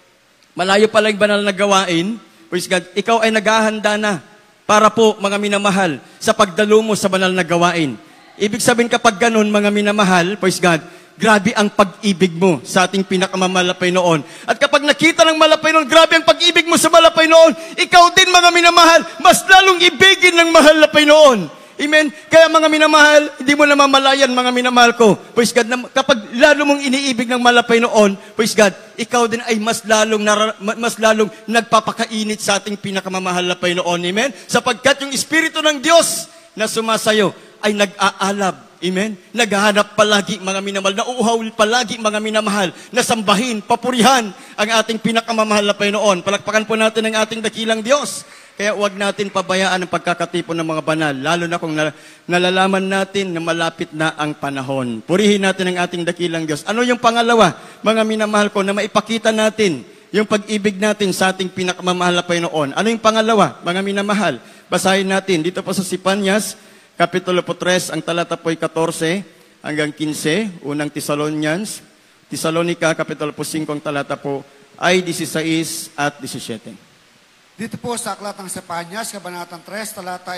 malayo pala yung banal na gawain, praise God, ikaw ay naghahanda na para po, mga minamahal, sa pagdalo mo sa banal na gawain. Ibig sabihin, kapag ganun, mga minamahal, praise God, grabe ang pag-ibig mo sa ating pinakamamalapay noon. At kapag nakita ng malapay noon, grabe ang pag-ibig mo sa malapay noon, ikaw din, mga minamahal, mas lalong ibigin ng mahal na noon. Amen? Kaya, mga minamahal, hindi mo namamalayan, mga minamahal ko. Praise God, na kapag lalo mong iniibig ng malapay noon, praise God, ikaw din ay mas lalong, nara, mas lalong nagpapakainit sa ating pinakamamahal na noon. Amen? Sapagkat yung Espiritu ng Diyos na sumasayo ay nag-aalab. Amen? Naghahanap palagi, mga minamahal, nauuhaw palagi, mga minamahal, na sambahin, papurihan ang ating pinakamamahal na noon. Palakpakan po natin ang ating dakilang Diyos. Kaya huwag natin pabayaan ang pagkakatipon ng mga banal, lalo na kung nalalaman natin na malapit na ang panahon. Purihin natin ang ating dakilang Diyos. Ano yung pangalawa, mga minamahal ko, na maipakita natin yung pag-ibig natin sa ating pinakamamahal na Panginoon? Ano yung pangalawa, mga minamahal? Basahin natin dito po sa Sipanyas, Kapitulo po tres, ang talata po ay fourteen hanggang fifteen, unang Thessalonians, Thessalonica, Kapitulo po five, ang talata po ay sixteen at seventeen. Dito po sa Aklat ng Sipanyas, Kabanatang three, talata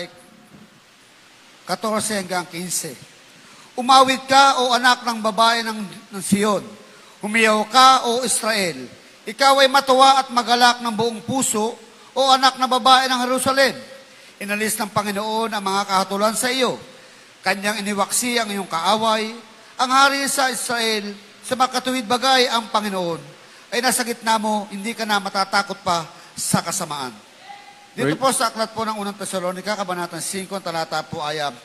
fourteen hanggang fifteen. Umawit ka, o anak ng babae ng, ng Sion. Humiyaw ka, o Israel. Ikaw ay matuwa at magalak ng buong puso, o anak na babae ng Jerusalem. Inalis ng Panginoon ang mga kahatulan sa iyo. Kanyang iniwaksi ang iyong kaaway, Ang hari sa Israel, sa makatuwid bagay ang Panginoon, ay nasa gitna mo, hindi ka na matatakot pa sa kasamaan. Dito Right. po sa aklat po ng unang Tesalonica, Kabanatang five, talata po ay um,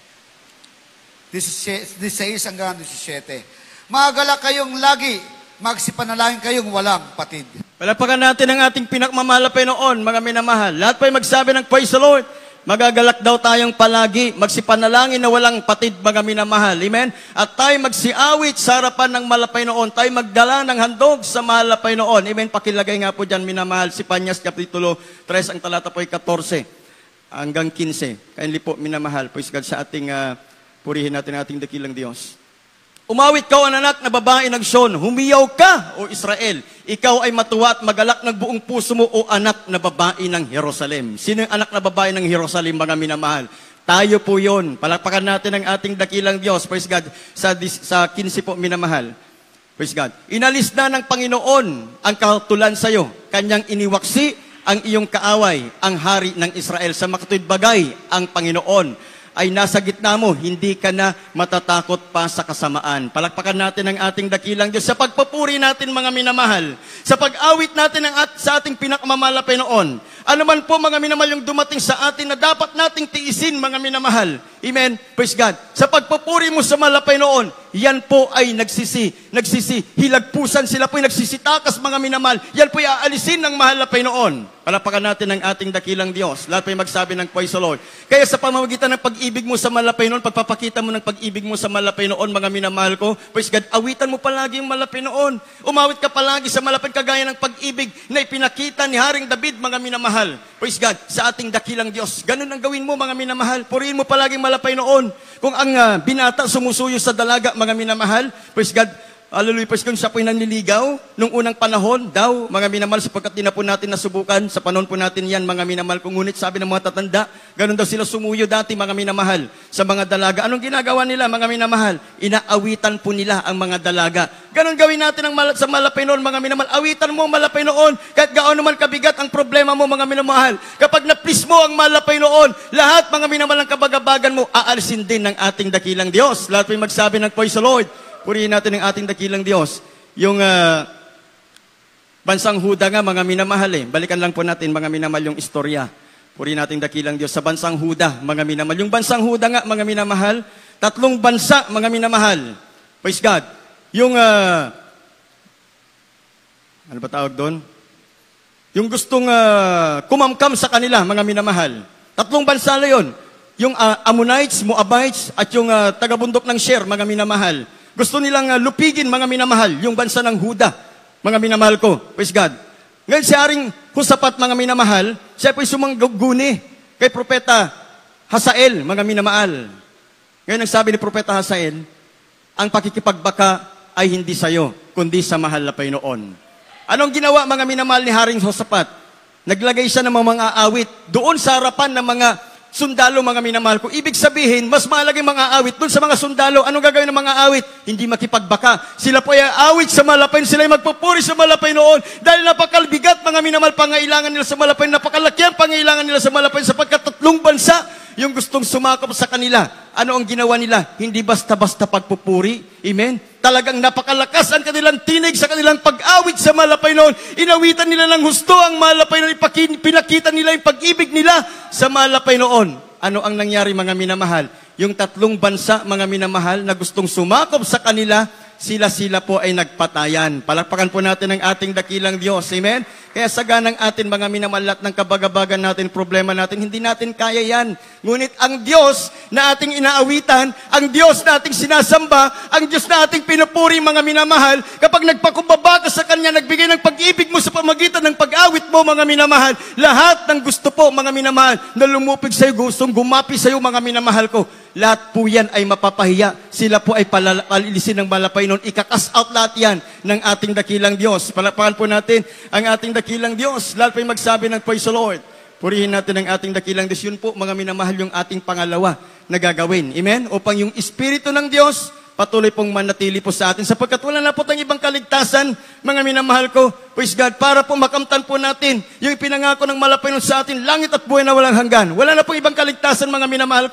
sixteen hanggang seventeen. Magalak kayong lagi, magsipanalangin kayong walang patid. Palapakan natin ang ating pinakmamahal na Panginoon, mga minamahal. Lahat po ay magsabi ng praise the Lord. Magagalak daw tayong palagi, magsipanalangin na walang patid, mga minamahal. Amen? At tayo magsiawit sa harapan ng mahal na Panginoon. Tayo magdala ng handog sa mahal na Panginoon. Amen? Pakilagay nga po dyan, minamahal, si Panyas, Kapitulo three, ang talata po ay fourteen hanggang fifteen. Kindly po, minamahal, praise God, sa ating, uh, purihin natin ating dakilang Diyos. Umawit ka, o anak na babae ng Sion, humiyaw ka, o Israel. Ikaw ay matuwa at magalak ng buong puso mo, o anak na babae ng Jerusalem. Sino yung anak na babae ng Jerusalem, mga minamahal? Tayo po yun. Palakpakan natin ang ating dakilang Diyos. Praise God. Sa, sa fifteen po, minamahal. Praise God. Inalis na ng Panginoon ang kahatulan sa iyo. Kanyang iniwaksi ang iyong kaaway, ang hari ng Israel. Sa makatuwid bagay, ang Panginoon ay nasa gitna mo, hindi ka na matatakot pa sa kasamaan. Palakpakan natin ang ating dakilang Diyos sa pagpupuri natin, mga minamahal, sa pag-awit natin ang at, sa ating pinakamamahal na Panginoon. Ano man po, mga minamahal, yung dumating sa atin na dapat nating tiisin, mga minamahal. Amen? Praise God. Sa pagpupuri mo sa mahal na Panginoon, yan po ay nagsisi, nagsisi, hilagpusan, sila po ay nagsisitakas, mga minamahal. Yan po ay aalisin ng mahal na Panginoon. Palapakan natin ang ating dakilang Diyos. Lahat po ay magsabi ng praise the Lord. Kaya sa pamamagitan ng pag-ibig mo sa mahal na Panginoon, pagpapakita mo ng pag-ibig mo sa mahal na Panginoon, mga minamahal ko, praise God, awitan mo palagi yung mahal na Panginoon. Umawit ka palagi sa mahal na Panginoon, kagaya ng pag-ibig na ipinakita ni Haring David, mga minamahal. Praise God, sa ating dakilang Diyos. Ganun ang gawin mo, mga minamahal. Purihin mo palagi mahal na Panginoon. Kung ang uh, binata sumusuyo sa dalaga, mga minamahal, praise God, hallelujah, praise God, siya po'y nanliligaw nung unang panahon daw, mga minamahal, sapagkat di na po natin nasubukan, sa panahon po natin yan, mga minamahal, kung ngunit sabi ng mga tatanda, ganun daw sila sumuyo dati, mga minamahal, sa mga dalaga. Anong ginagawa nila, mga minamahal? Inaawitan po nila ang mga dalaga. Ganun gawin natin ang mal- sa malapay noon, mga minamahal. Awitan mo ang malapay noon, kahit gaano man kabigat ang problema mo, mga minamahal. Kapag na-please mo ang malapay noon, lahat, mga minamahal, ang kabagabagan mo, aalisin din ng ating dakilang Diyos. Lahat po'y magsabi ng praise the Lord. Purihin natin ang ating dakilang Diyos. Yung uh, bansang Huda nga, mga minamahal eh. Balikan lang po natin, mga minamahal, yung istorya. Purihin natin dakilang Diyos sa bansang Huda, mga minamahal. Yung bansang Huda nga, mga minamahal, tatlong bansa, mga minamahal. Praise God. Yung, uh, ano ba tawag doon? Yung gustong uh, kumamkam sa kanila, mga minamahal. Tatlong bansa na yun. Yung uh, Ammonites, Moabites, at yung uh, tagabundok ng Sher, mga minamahal. Gusto nilang uh, lupigin, mga minamahal, yung bansa ng Huda, mga minamahal ko. Praise God. Ngayon si Haring Husapat, mga minamahal, siya po'y sumangguni kay Propeta Hazael, mga minamahal. Ngayon ang sabi ni Propeta Hazael, ang pakikipagbaka ay hindi sa'yo, kundi sa mahal na Panginoon. Anong ginawa, mga minamahal, ni Haring Husapat? Naglagay siya ng mga, mga awit doon sa harapan ng mga sundalo, mga minamahal ko. Ibig sabihin, mas mahalaga yung mga awit doon sa mga sundalo. Anong gagawin ng mga awit? Hindi makipagbaka. Sila po ay awit sa malapay. Sila ay magpupuri sa malapay noon. Dahil napakalbigat, mga minamahal, pangailangan nila sa malapay. Napakalaki ang pangailangan nila sa malapay sapagkat tatlong bansa yung gustong sumakop sa kanila. Ano ang ginawa nila? Hindi basta-basta pagpupuri. Amen? Talagang napakalakas ang kanilang tinig sa kanilang pag-awit sa malapay noon. Inawitan nila ng husto ang malapay noon. Pinakita nila yung pag-ibig nila sa malapay noon. Ano ang nangyari, mga minamahal? Yung tatlong bansa, mga minamahal, na gustong sumakop sa kanila, sila-sila po ay nagpatayan. Palakpakan po natin ang ating dakilang Diyos. Amen? Kaya saganang atin, mga minamalat ng kabagabagan natin, problema natin, hindi natin kaya yan. Ngunit ang Diyos na ating inaawitan, ang Diyos na ating sinasamba, ang Diyos na ating pinupuri, mga minamahal, kapag nagpakumbaba ka sa Kanya, nagbigay ng pag-ibig mo sa pamagitan ng pag-awit mo, mga minamahal, lahat ng gusto po, mga minamahal, na lumupig sa'yo, gustong gumapi sa'yo, mga minamahal ko, lahat po yan ay mapapahiya. Sila po ay palilisin ng malapay noon. Ikakas out lahat yan ng ating dakilang Diyos. Palapakan po natin ang ating dakilang Diyos. Lahat po ay magsabi ng praise the Lord. Purihin natin ang ating dakilang Diyos. Yun po, mga minamahal, yung ating pangalawa na gagawin. Amen? Upang yung Espiritu ng Diyos patuloy pong manatili po sa atin. Sapagkat wala na po tayong ibang kaligtasan, mga minamahal ko. Praise God, para po makamtan po natin yung pinangako ng malapay noon sa atin, langit at buhay na walang hanggan. Wala na pong ibang kaligtasan, mga minamahal ko.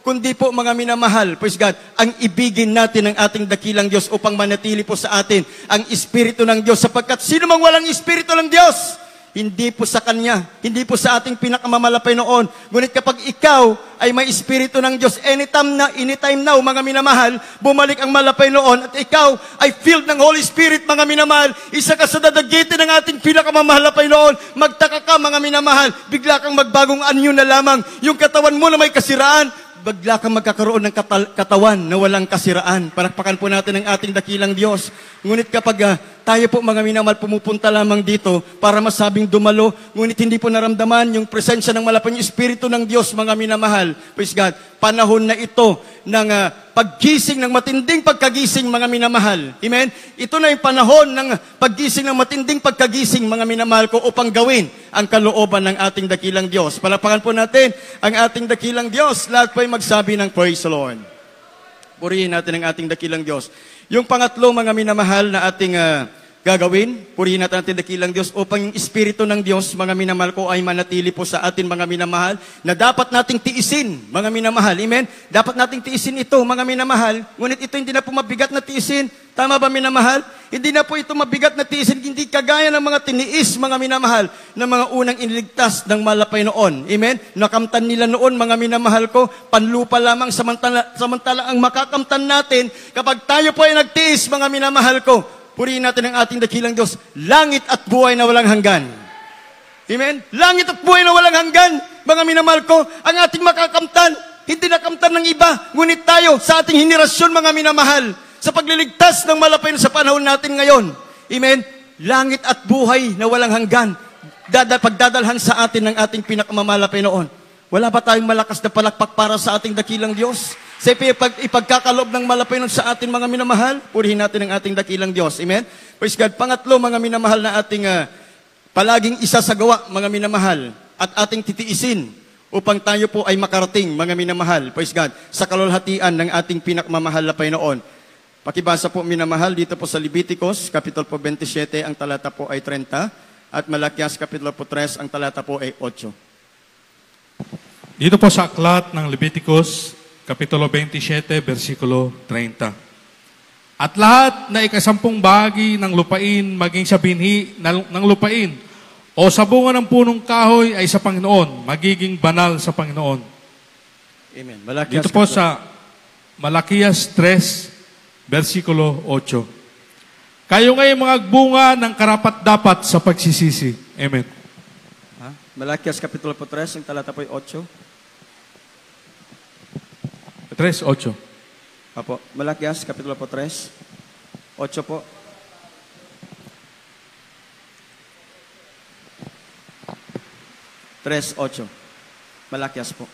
kundi po mga minamahal, praise God, ang ibigin natin ang ating dakilang Diyos upang manatili po sa atin ang Espiritu ng Diyos. Sapagkat sino mang walang Espiritu ng Diyos, hindi po sa Kanya, hindi po sa ating pinakamamalapay noon. Ngunit kapag ikaw ay may Espiritu ng Diyos, anytime na, anytime now, mga minamahal, bumalik ang malapay noon at ikaw ay filled ng Holy Spirit, mga minamahal, isa ka sa dadagitin ng ating pinakamamalapay noon. Magtaka ka, mga minamahal, bigla kang magbagong anyo na lamang. Yung katawan mo na may kasiraan, bigla kang magkakaroon ng katal- katawan na walang kasiraan. Palakpakan po natin ang ating dakilang Diyos. Ngunit kapag uh, tayo po mga minamahal pumupunta lamang dito para masabing dumalo, ngunit hindi po naramdaman yung presensya ng malapay yung Espiritu ng Diyos, mga minamahal. Praise God. Panahon na ito ng uh, paggising, ng matinding pagkagising, mga minamahal. Amen? Ito na yung panahon ng paggising, ng matinding pagkagising, mga minamahal ko, upang gawin ang kalooban ng ating dakilang Diyos. Palakpakan po natin ang ating dakilang Diyos. Lahat po ay magsabi ng praise the Lord. Purihin natin ang ating dakilang Diyos. Yung pangatlo, mga minamahal, na ating uh, gagawin, purihin natin ang ating dakilang Diyos upang yung Espiritu ng Diyos, mga minamahal ko, ay manatili po sa atin, mga minamahal, na dapat nating tiisin, mga minamahal. Amen? Dapat nating tiisin ito, mga minamahal. Ngunit ito hindi na po mabigat na tiisin. Tama ba, minamahal? Hindi na po ito mabigat na tiisin, hindi kagaya ng mga tiniis, mga minamahal, ng mga unang iniligtas ng malapay noon. Amen? Nakamtan nila noon, mga minamahal ko, panlupa lamang, samantala, samantala ang makakamtan natin kapag tayo po ay nagtiis, mga minamahal ko. Purihin natin ang ating dakilang Diyos, langit at buhay na walang hanggan. Amen? Langit at buhay na walang hanggan, mga minamahal ko, ang ating makakamtan, hindi nakamtan ng iba, ngunit tayo sa ating henerasyon, mga minamahal, sa pagliligtas ng malapay sa panahon natin ngayon. Amen? Langit at buhay na walang hanggan. Dada, pagdadalhan sa atin ng ating pinakamamalapay noon. Wala ba tayong malakas na palakpak para sa ating dakilang Diyos? Sa ipag, ipagkakalob ng malapay noon sa atin, mga minamahal, purihin natin ang ating dakilang Diyos. Amen? Praise God. Pangatlo, mga minamahal, na ating uh, palaging isa sa gawa, mga minamahal, at ating titiisin upang tayo po ay makarating, mga minamahal, praise God, sa kalulhatian ng ating pinakmamahal na Panginoon. Pakibasa po, minamahal, dito po sa Leviticus, Kapitulo po twenty-seven, ang talata po ay thirty, at Malakias, Kapitulo po three, ang talata po ay eight. Dito po sa aklat ng Leviticus, Kapitulo twenty-seven, versikulo thirty. At lahat na ikasampung bahagi ng lupain, maging sa binhi ng lupain, o sa bunga ng punong kahoy ay sa Panginoon, magiging banal sa Panginoon. Amen. Malakias, dito po sa Malakias three, versikulo eight. Kayo ngayon mga bunga ng karapat-dapat sa pagsisisi. Amen. Ha? Malakias Kapitulo po three, ang talata po ay eight. three, eight. Apo, Malakias Kapitulo po three, eight po. three, eight. Malakias po.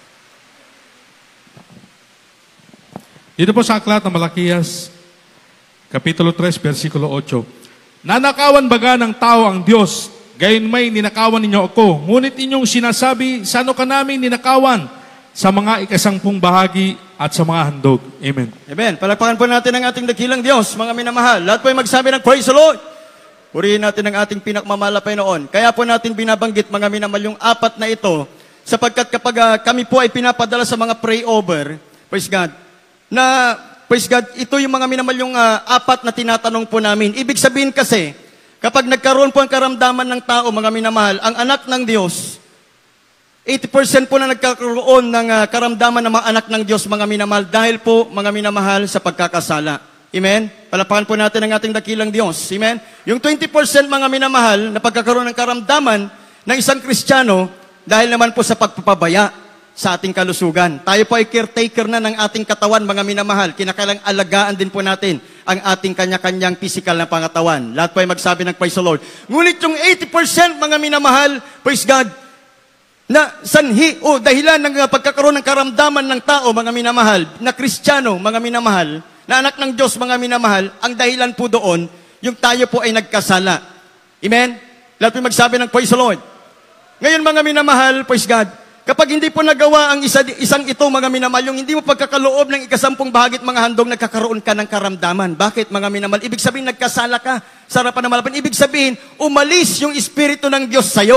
Dito po sa aklat ng Malakias, Kapitulo three, versikulo eight. Nanakawan baga ng tao ang Diyos, gayon may ninakawan ninyo ako. Ngunit inyong sinasabi, sano ka namin ninakawan? Sa mga ikasangpung bahagi at sa mga handog. Amen. Amen. Palakpakan po natin ang ating dakilang Diyos, mga minamahal. Lahat po ay magsabi ng praise the Lord. Purihin natin ang ating pinakmamalapay noon. Kaya po natin binabanggit, mga minamahal, yung apat na ito, sapagkat kapag uh, kami po ay pinapadala sa mga pray over, praise God, na, praise God, ito yung mga minamahal yung uh, apat na tinatanong po namin. Ibig sabihin kasi, kapag nagkaroon po ang karamdaman ng tao, mga minamahal, ang anak ng Diyos, eighty percent po na nagkakaroon ng uh, karamdaman ng mga anak ng Diyos, mga minamahal, dahil po, mga minamahal, sa pagkakasala. Amen? Palapakan po natin ang ating dakilang Diyos. Amen? Yung twenty percent, mga minamahal, na pagkakaroon ng karamdaman ng isang Kristiyano, dahil naman po sa pagpapabaya sa ating kalusugan. Tayo po ay caretaker na ng ating katawan, mga minamahal. Kinakailang alagaan din po natin ang ating kanya-kanyang physical na pangatawan. Lahat po ay magsabi ng praise the Lord. Ngunit yung eighty percent, mga minamahal, praise God, na sanhi o dahilan ng pagkakaroon ng karamdaman ng tao, mga minamahal, na Kristiyano, mga minamahal, na anak ng Diyos, mga minamahal, ang dahilan po doon, yung tayo po ay nagkasala. Amen? Lahat po magsabi ng praise the Lord. Ngayon, mga minamahal, praise God, kapag hindi po nagawa ang isa, isang ito, mga minamahal, yung hindi mo pagkakaloob ng ikasampung bahagit mga handog, nagkakaroon ka ng karamdaman. Bakit, mga minamahal? Ibig sabihin, nagkasala ka sa harapan ng malapan. Ibig sabihin, umalis yung Espiritu ng Diyos sa'yo.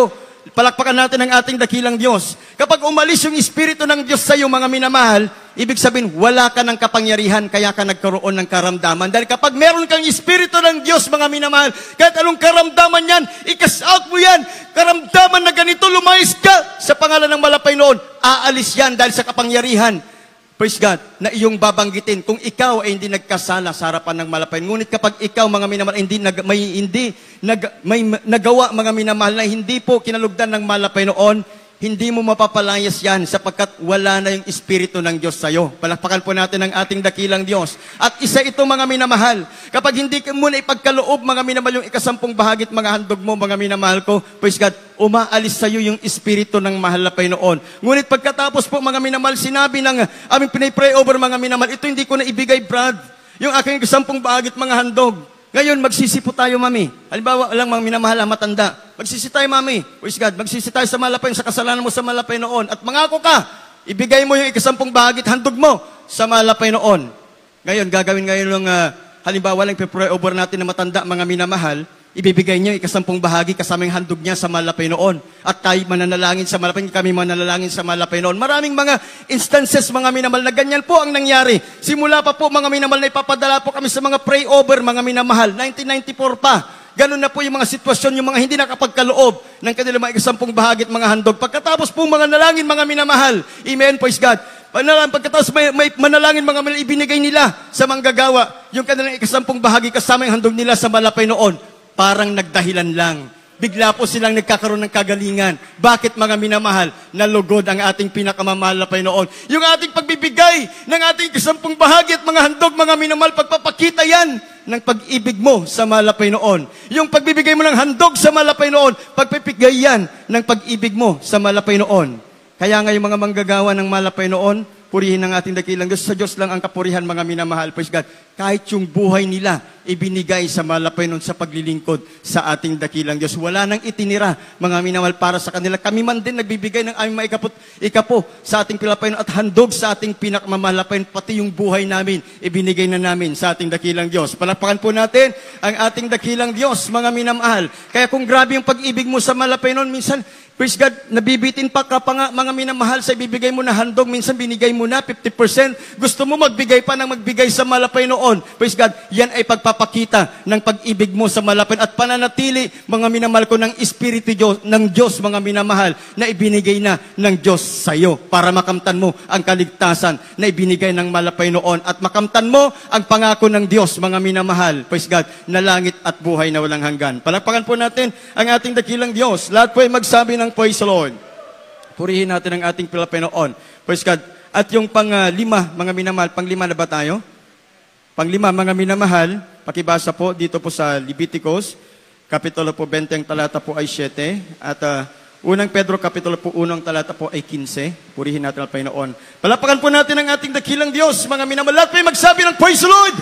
Palakpakan natin ang ating dakilang Diyos. Kapag umalis yung Espiritu ng Diyos sa iyo, mga minamahal, ibig sabihin, wala ka ng kapangyarihan, kaya ka nagkaroon ng karamdaman. Dahil kapag meron kang Espiritu ng Diyos, mga minamahal, kahit anong karamdaman yan, ikas out mo yan. Karamdaman na ganito, lumayas ka sa pangalan ng malapay noon. Aalis yan dahil sa kapangyarihan. Praise God, na iyong babanggitin kung ikaw ay hindi nagkasala sa harapan ng malapay. Ngunit kapag ikaw, mga minamahal, hindi, nag, may, hindi nag, may nagawa, mga minamahal, na hindi po kinalugdan ng malapay noon, hindi mo mapapalayas yan sapagkat wala na yung Espiritu ng Diyos sa'yo. Palakpakan po natin ang ating dakilang Diyos. At isa ito, mga minamahal. Kapag hindi mo na ipagkaloob, mga minamahal, yung ikasampung bahagit, mga handog mo, mga minamahal ko, praise God, umaalis sa'yo yung Espiritu ng mahal na Panginoon. Ngunit pagkatapos po, mga minamahal, sinabi ng aming pinay-pray over, mga minamahal, ito hindi ko na ibigay, Brad. Yung aking ikasampung bahagit, mga handog. Ngayon, magsisi po tayo, mami. Halimbawa, lang mga minamahal, matanda. Magsisi tayo, mami. Praise God. Magsisi tayo sa malapay, sa kasalanan mo sa malapay noon. At mangako ka, ibigay mo yung ikasampung bahagit, handog mo sa malapay noon. Ngayon, gagawin ngayon ng, uh, halimbawa lang, pray over natin na matanda, mga minamahal, ibibigay niya yung ikasampung bahagi kasama yung handog niya sa malapay noon. At tayo mananalangin sa malapay, kami mananalangin sa malapay noon. Maraming mga instances, mga minamahal, na ganyan po ang nangyari. Simula pa po, mga minamahal, na ipapadala po kami sa mga pray over, mga minamahal. nineteen ninety-four pa. Ganun na po yung mga sitwasyon, yung mga hindi nakapagkaloob ng kanilang mga ikasampung bahagi at mga handog. Pagkatapos po, mga nalangin, mga minamahal. Amen, praise God. Pagkatapos may, may manalangin, mga minamahal, ibinigay nila sa manggagawa yung kanilang ikasampung bahagi kasama yung handog nila sa malapay noon. Parang nagdahilan lang. Bigla po silang nagkakaroon ng kagalingan. Bakit, mga minamahal? Nalugod ang ating pinakamamahal na Panginoon. Yung ating pagbibigay ng ating kasampung bahagi at mga handog, mga minamahal, pagpapakita yan ng pag-ibig mo sa malapay noon. Yung pagbibigay mo ng handog sa malapay noon, pagpipigay yan ng pag-ibig mo sa malapay noon. Kaya nga yung mga manggagawa ng malapay noon, purihin ang ating dakilang Diyos. Sa Diyos lang ang kapurihan, mga minamahal. Praise God. Kahit yung buhay nila, ibinigay sa malapay noon sa paglilingkod sa ating dakilang Diyos. Wala nang itinira, mga minamahal, para sa kanila. Kami man din nagbibigay ng aming maikapot, ikapo sa ating pilapay noon at handog sa ating pinakamamahal, pati yung buhay namin, ibinigay na namin sa ating dakilang Diyos. Palakpakan po natin ang ating dakilang Diyos, mga minamahal. Kaya kung grabe yung pag-ibig mo sa malapay noon, minsan, praise God, nabibitin pa ka pa nga, mga minamahal, sa ibibigay mo na handog. Minsan binigay mo na fifty percent. Gusto mo magbigay pa ng magbigay sa malapay noon. Praise God, yan ay pagpapakita ng pag-ibig mo sa malapay at pananatili, mga minamahal ko, ng Espiritu Diyos, ng Diyos, mga minamahal, na ibinigay na ng Diyos sa iyo para makamtan mo ang kaligtasan na ibinigay ng malapay noon at makamtan mo ang pangako ng Diyos, mga minamahal. Praise God, na langit at buhay na walang hanggan. Palakpakan po natin ang ating dakilang Diyos. Lahat po ay magsabi ng praise the Lord. Purihin natin ang ating Pilipinoon. Praise God. At yung pang-lima, mga minamahal, pang-lima na ba tayo? Pang-lima, mga minamahal, pakibasa po dito po sa Leviticus, Kapitulo po twenty, ang talata po ay siyete. At uh, unang Pedro, Kapitulo po one, ang talata po ay fifteen. Purihin natin ang Panginoon. Palapakan po natin ang ating dakilang Diyos, mga minamahal. Lahat po ay magsabi ng praise the Lord.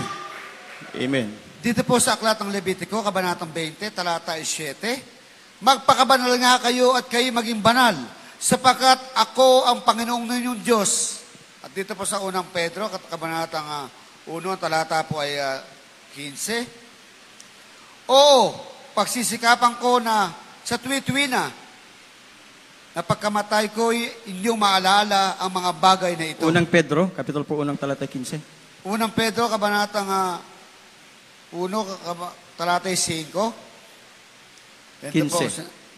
Amen. Dito po sa aklat ng Levitico, Kabanatang twenty, talata ay siyete. Magpakabanal nga kayo at kayo maging banal, sapagkat ako ang Panginoong ninyong Diyos. At dito po sa unang Pedro, Kabanatang uh, one, talata po ay uh, fifteen. Oo, pagsisikapan ko na sa tuwi-tuwi na, na pagkamatay ko, inyong maalala ang mga bagay na ito. Unang Pedro, Kapitulo po unang talata fifteen. Unang Pedro, Kabanatang uh, one, talata five. fifteen. Po,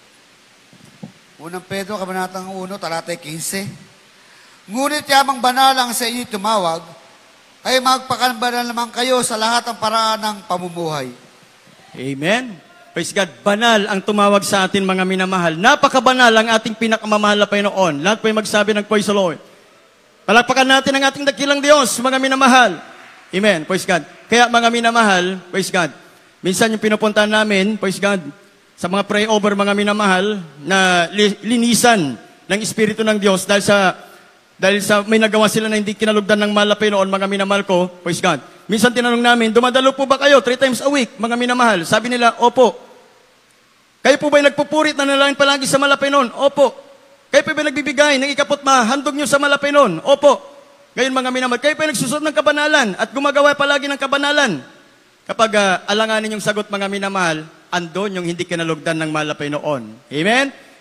unang Pedro, Kabanatang one, talata fifteen. Ngunit yamang banal ang sa inyo tumawag, ay magpakanbanal naman kayo sa lahat ng paraan ng pamumuhay. Amen. Praise God. Banal ang tumawag sa atin, mga minamahal. Napakabanal ang ating pinakamamahal na Panginoon. Lahat po ay magsabi ng praise the Lord. Palakpakan natin ang ating dakilang Diyos, mga minamahal. Amen. Praise God. Kaya, mga minamahal, praise God. Minsan yung pinupuntahan namin, praise God, sa mga pray over, mga minamahal, na linisan ng Espiritu ng Diyos dahil sa dahil sa may nagawa sila na hindi kinalugdan ng malapay noon, mga minamahal ko, praise God. Minsan tinanong namin, dumadalo po ba kayo three times a week, mga minamahal? Sabi nila, opo. Kayo po ba'y nagpupurit na nalangin palagi sa malapay noon? Opo. Kayo po ba'y nagbibigay ng ikapot mahandog nyo sa malapay noon? Opo. Ngayon, mga minamahal, kayo po'y nagsusunod ng kabanalan at gumagawa palagi ng kabanalan. Kapag uh, alanganin yung sagot, mga minamahal, andon yung hindi kinalugdan ng malapay noon. Amen?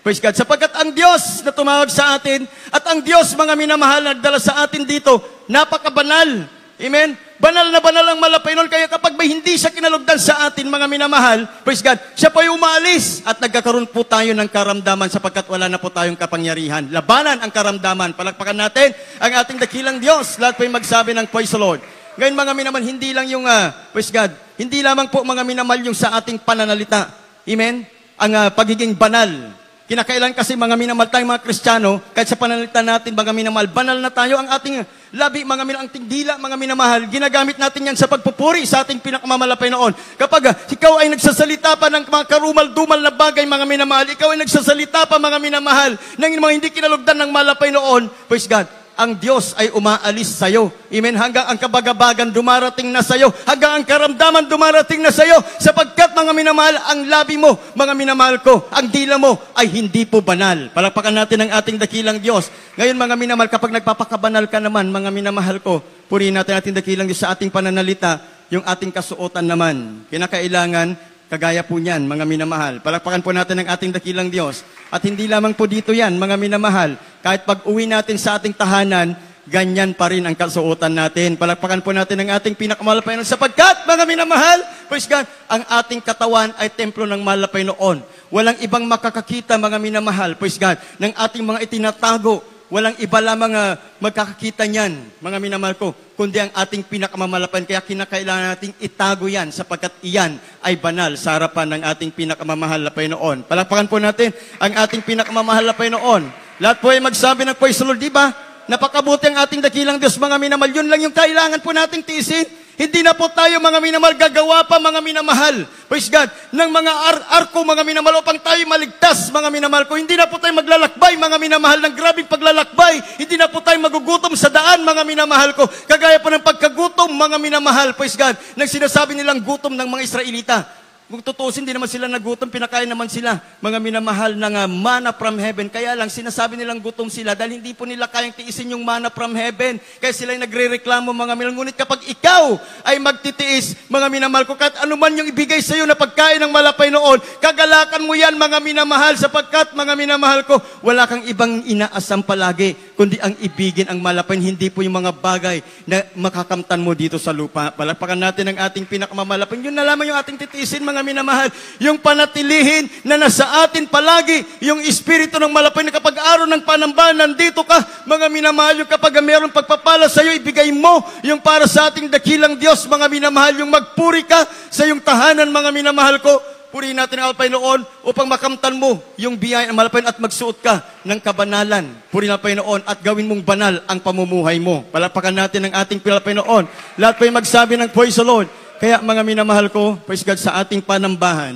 Praise God. Sapagkat ang Diyos na tumawag sa atin at ang Diyos, mga minamahal, na nagdala sa atin dito, napakabanal. Amen? Banal na banal ang malapay noon. Kaya kapag may hindi siya kinalugdan sa atin, mga minamahal, praise God, siya po ay umaalis at nagkakaroon po tayo ng karamdaman sapagkat wala na po tayong kapangyarihan. Labanan ang karamdaman. Palakpakan natin ang ating dakilang Diyos. Lahat po ay magsabi ng praise the Lord. Ngayon mga minamahal, hindi lang yung, uh, praise God, hindi lamang po mga minamahal yung sa ating pananalita. Amen? Ang uh, pagiging banal. Kinakailan kasi mga minamahal tayong mga Kristiyano, kahit sa pananalita natin, mga minamahal, banal na tayo. Ang ating labi, mga minamahal, ang dila, mga minamahal, ginagamit natin yan sa pagpupuri sa ating pinakamamalapay noon. Kapag uh, ikaw ay nagsasalita pa ng mga karumal-dumal na bagay, mga minamahal, ikaw ay nagsasalita pa, mga minamahal, ng mga hindi kinalugdan ng malapay noon, praise God, ang Diyos ay umaalis sa'yo. Amen? Hanggang ang kabagabagan dumarating na sa'yo. Hanggang ang karamdaman dumarating na sa'yo. Sapagkat, mga minamahal, ang labi mo, mga minamahal ko, ang dila mo ay hindi po banal. Palakpakan natin ang ating dakilang Diyos. Ngayon, mga minamahal, kapag nagpapakabanal ka naman, mga minamahal ko, purihin natin ating dakilang Diyos sa ating pananalita, yung ating kasuotan naman. Kinakailangan, kagaya po niyan, mga minamahal. Palakpakan po natin ang ating dakilang Diyos. At hindi lamang po dito yan, mga minamahal. Kahit pag uwi natin sa ating tahanan, ganyan pa rin ang kasuotan natin. Palakpakan po natin ang ating pinakamalapay noon. Sapagkat, mga minamahal, praise God, ang ating katawan ay templo ng malapay noon. Walang ibang makakakita, mga minamahal, praise God, ng ating mga itinatago. Walang iba lamang uh, magkakakita niyan, mga minamahal ko, kundi ang ating pinakamamalapan. Kaya kinakailangan nating itago yan sapagkat iyan ay banal sa harapan ng ating pinakamamahal na Panginoon. Palakpakan po natin ang ating pinakamamahal na Panginoon. Lahat po ay magsabi ng praise the Lord, di ba? Napakabuti ang ating dakilang Diyos, mga minamahal. Yun lang yung kailangan po nating tiisin. Hindi na po tayo, mga minamahal, gagawa pa, mga minamahal. Praise God. Ng mga ar- arko, mga minamahal, upang tayo maligtas, mga minamahal ko. Hindi na po tayo maglalakbay, mga minamahal, ng grabing paglalakbay. Hindi na po tayo magugutom sa daan, mga minamahal ko. Kagaya po ng pagkagutom, mga minamahal, praise God, nang sinasabi nilang gutom ng mga Israelita. Kung tutusin, hindi naman sila nagutom, pinakain naman sila, mga minamahal, ng uh, manna from heaven. Kaya lang, sinasabi nilang gutom sila dahil hindi po nila kayang tiisin yung manna from heaven. Kaya sila nagre-reklamo, mga minamahal. Ngunit kapag ikaw ay magtitiis, mga minamahal ko, kahit anuman yung ibigay sa iyo na pagkain ng malapay noon, kagalakan mo yan, mga minamahal, sapagkat, mga minamahal ko, wala kang ibang inaasam palagi, kundi ang ibigin ang malapay, hindi po yung mga bagay na makakamtan mo dito sa lupa. Palakpakan natin ang ating pinakamamalapay. Yun na lamang yung ating titiisin, mga minamahal, yung panatilihin na nasa atin palagi, yung espiritu ng malapay na kapag araw ng panambahan, nandito ka, mga minamahal, yung kapag mayroong pagpapala sa iyo, ibigay mo, yung para sa ating dakilang Diyos, mga minamahal, yung magpuri ka sa yung tahanan, mga minamahal ko, purihin natin ang Panginoon upang makamtan mo yung biyaya ng malapay at magsuot ka ng kabanalan. Purihin ang Panginoon at gawin mong banal ang pamumuhay mo. Palakpakan natin ang ating Panginoon. Lahat po ay magsabi ng praise the Lord. Kaya mga minamahal ko, praise God, sa ating panambahan,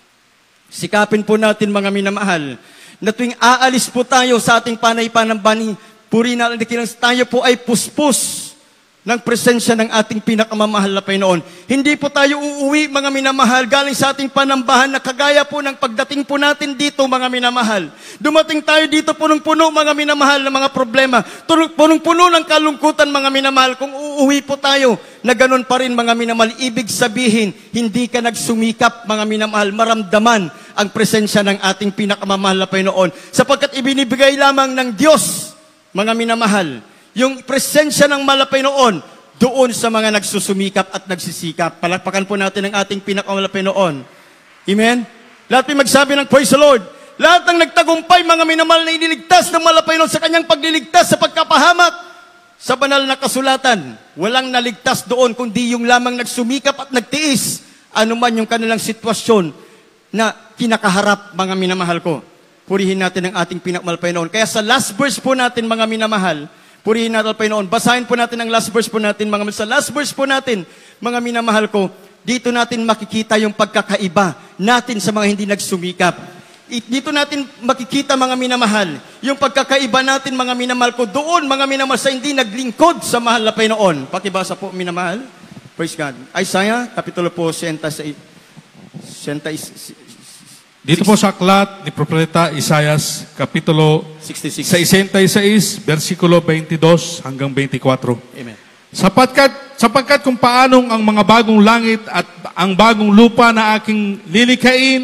sikapin po natin, mga minamahal, na tuwing aalis po tayo sa ating panay panambahan, purihin natin tayo po ay puspos ng presensya ng ating pinakamamahal na Panginoon. Hindi po tayo uuwi, mga minamahal, galing sa ating panambahan na kagaya po ng pagdating po natin dito, mga minamahal. Dumating tayo dito punong-puno, mga minamahal, ng mga problema. Punong-puno ng kalungkutan, mga minamahal. Kung uuwi po tayo na ganun pa rin, mga minamahal, ibig sabihin, hindi ka nagsumikap, mga minamahal, maramdaman ang presensya ng ating pinakamamahal na Panginoon. Sapagkat ibinibigay lamang ng Diyos, mga minamahal, yung presensya ng malapay noon doon sa mga nagsusumikap at nagsisikap. Palakpakan po natin ang ating pinakamalapay noon. Amen? Lahat may magsabi ng praise the Lord. Lahat ng nagtagumpay, mga minamahal, na iniligtas ng malapay noon sa kanyang pagliligtas sa pagkapahamak sa banal na kasulatan. Walang naligtas doon, kundi yung lamang nagsumikap at nagtiis anuman yung kanilang sitwasyon na kinakaharap, mga minamahal ko. Purihin natin ang ating pinakamalapay noon. Kaya sa last verse po natin, mga minamahal, purihin natin ang Panginoon. Basahin po natin ang last verse po natin, mga minamahal. Sa last verse po natin, mga minamahal ko, dito natin makikita yung pagkakaiba natin sa mga hindi nagsumikap. Dito natin makikita, mga minamahal, yung pagkakaiba natin, mga minamahal ko, doon, mga minamahal, sa hindi naglingkod sa mahal na Panginoon. Pakibasa po, minamahal. Praise God. Isaiah, kapitulo po, senta sa... Senta is... Dito po sa aklat ni Propeta Isaias, Kapitulo sixty-six. sesenta y seis, versikulo twenty-dos hanggang twenty-four. Amen. Sapagkat, sapagkat kung paanong ang mga bagong langit at ang bagong lupa na aking lilikain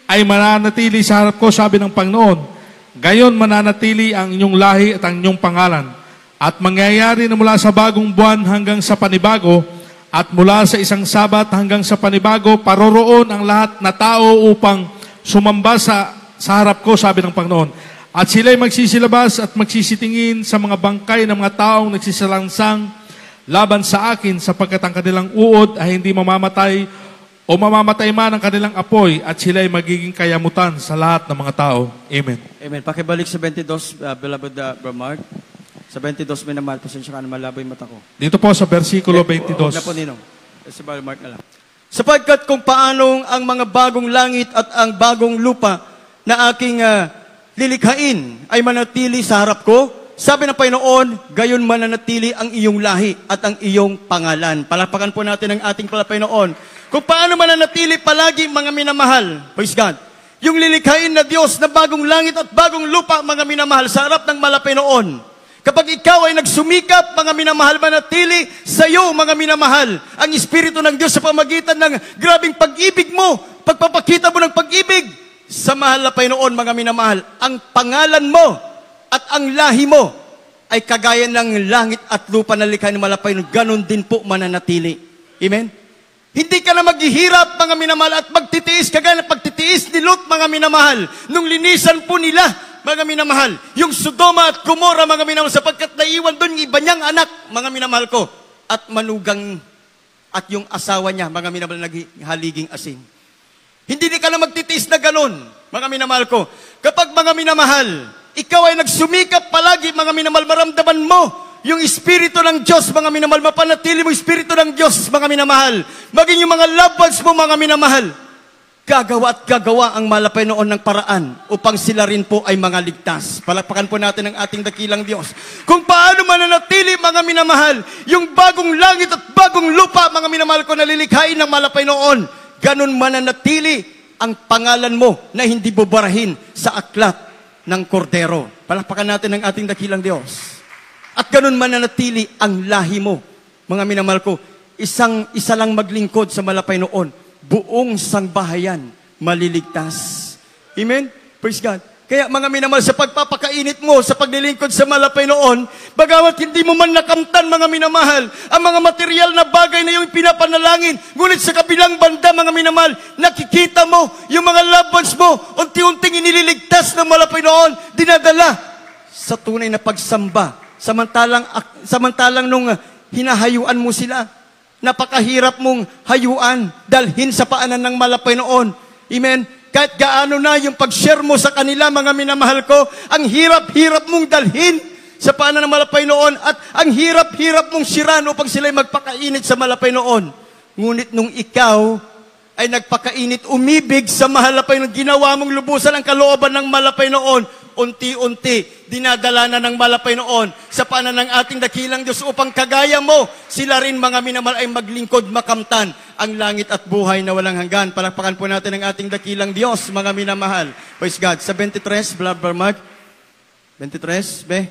ay mananatili sa harap ko, sabi ng Panginoon. Gayon mananatili ang inyong lahi at ang inyong pangalan. At mangyayari na mula sa bagong buwan hanggang sa panibago, at mula sa isang sabat hanggang sa panibago, paroroon ang lahat na tao upang sumamba sa, sa harap ko, sabi ng Panginoon. At sila'y magsisilabas at magsisitingin sa mga bangkay ng mga taong nagsisalangsang laban sa akin, sapagkat ang kanilang uod ay hindi mamamatay o mamamatay man ang kanilang apoy, at sila'y magiging kayamutan sa lahat ng mga tao. Amen. Amen. Pakibalik sa twenty-two, uh, beloved uh, Bro Mark. Sa twenty-two, may naman, pasensya ka na malabo yung mata ko. Dito po sa versikulo twenty-two. Huwag na po, Ninong. Si Bro Mark na lang. Sapagkat kung paanong ang mga bagong langit at ang bagong lupa na aking uh, lilikhain ay manatili sa harap ko, sabi ng Panginoon, gayon mananatili ang iyong lahi at ang iyong pangalan. Palapakan po natin ang ating Panginoon. Kung paano mananatili palagi, mga minamahal, praise God, yung lilikhain na Diyos na bagong langit at bagong lupa, mga minamahal, sa harap ng malapay noon. Kapag ikaw ay nagsumikap, mga minamahal, manatili sa iyo, mga minamahal, ang Espiritu ng Diyos sa pamagitan ng grabing pag-ibig mo, pagpapakita mo ng pag-ibig sa mahal na Panginoon, mga minamahal, ang pangalan mo at ang lahi mo ay kagaya ng langit at lupa na likha ng malapay, ganon din po mananatili. Amen? Hindi ka na maghihirap, mga minamahal, at magtitiis, kagaya ng pagtitiis ni Lot, mga minamahal, nung linisan po nila, mga minamahal, yung Sodoma at Gomora, mga minamahal, sapagkat naiwan doon yung iba niyang anak, mga minamahal ko, at manugang, at yung asawa niya, mga minamahal, naghaliging asin. Hindi di ka na magtitiis na ganun, mga minamahal ko. Kapag mga minamahal, ikaw ay nagsumikap palagi, mga minamahal, maramdaman mo yung Espiritu ng Diyos, mga minamahal, mapanatili mo Espiritu ng Diyos, mga minamahal. Maging yung mga loved ones mo, mga minamahal, gagawa at gagawa ang malapay noon ng paraan upang sila rin po ay mga ligtas. Palakpakan po natin ang ating dakilang Diyos. Kung paano mananatili, mga minamahal, yung bagong langit at bagong lupa, mga minamahal ko, nalilikhain ng malapay noon, ganun mananatili ang pangalan mo na hindi bubarahin sa aklat ng kordero. Palakpakan natin ang ating dakilang Diyos. At ganun mananatili ang lahi mo, mga minamahal ko, isang isa lang maglingkod sa malapay noon, buong sangbahayan maliligtas. Amen? Praise God. Kaya mga minamahal, sa pagpapakainit mo, sa paglilingkod sa malapay noon, bagamat hindi mo man nakamtan, mga minamahal, ang mga material na bagay na yung pinapanalangin, ngunit sa kabilang banda, mga minamahal, nakikita mo yung mga loved ones mo, unti-unting inililigtas ng malapay noon, dinadala sa tunay na pagsamba. Samantalang, samantalang nung hinahayuan mo sila, napakahirap mong hayuan, dalhin sa paanan ng malapay noon. Amen? Kahit gaano na yung pag-share mo sa kanila, mga minamahal ko, ang hirap-hirap mong dalhin sa paanan ng malapay noon at ang hirap-hirap mong siran upang sila'y magpakainit sa malapay noon. Ngunit nung ikaw ay nagpakainit, umibig sa malapay noon, ginawa mong lubusan ang kalooban ng malapay noon, unti-unti, dinadala na ng malapay noon sa paanan ng ating dakilang Diyos upang kagaya mo, sila rin mga minamahal ay maglingkod, makamtan ang langit at buhay na walang hanggan. Palakpakan po natin ang ating dakilang Diyos, mga minamahal. Praise God. Sa twenty-three, Brother Mark. twenty-three, be.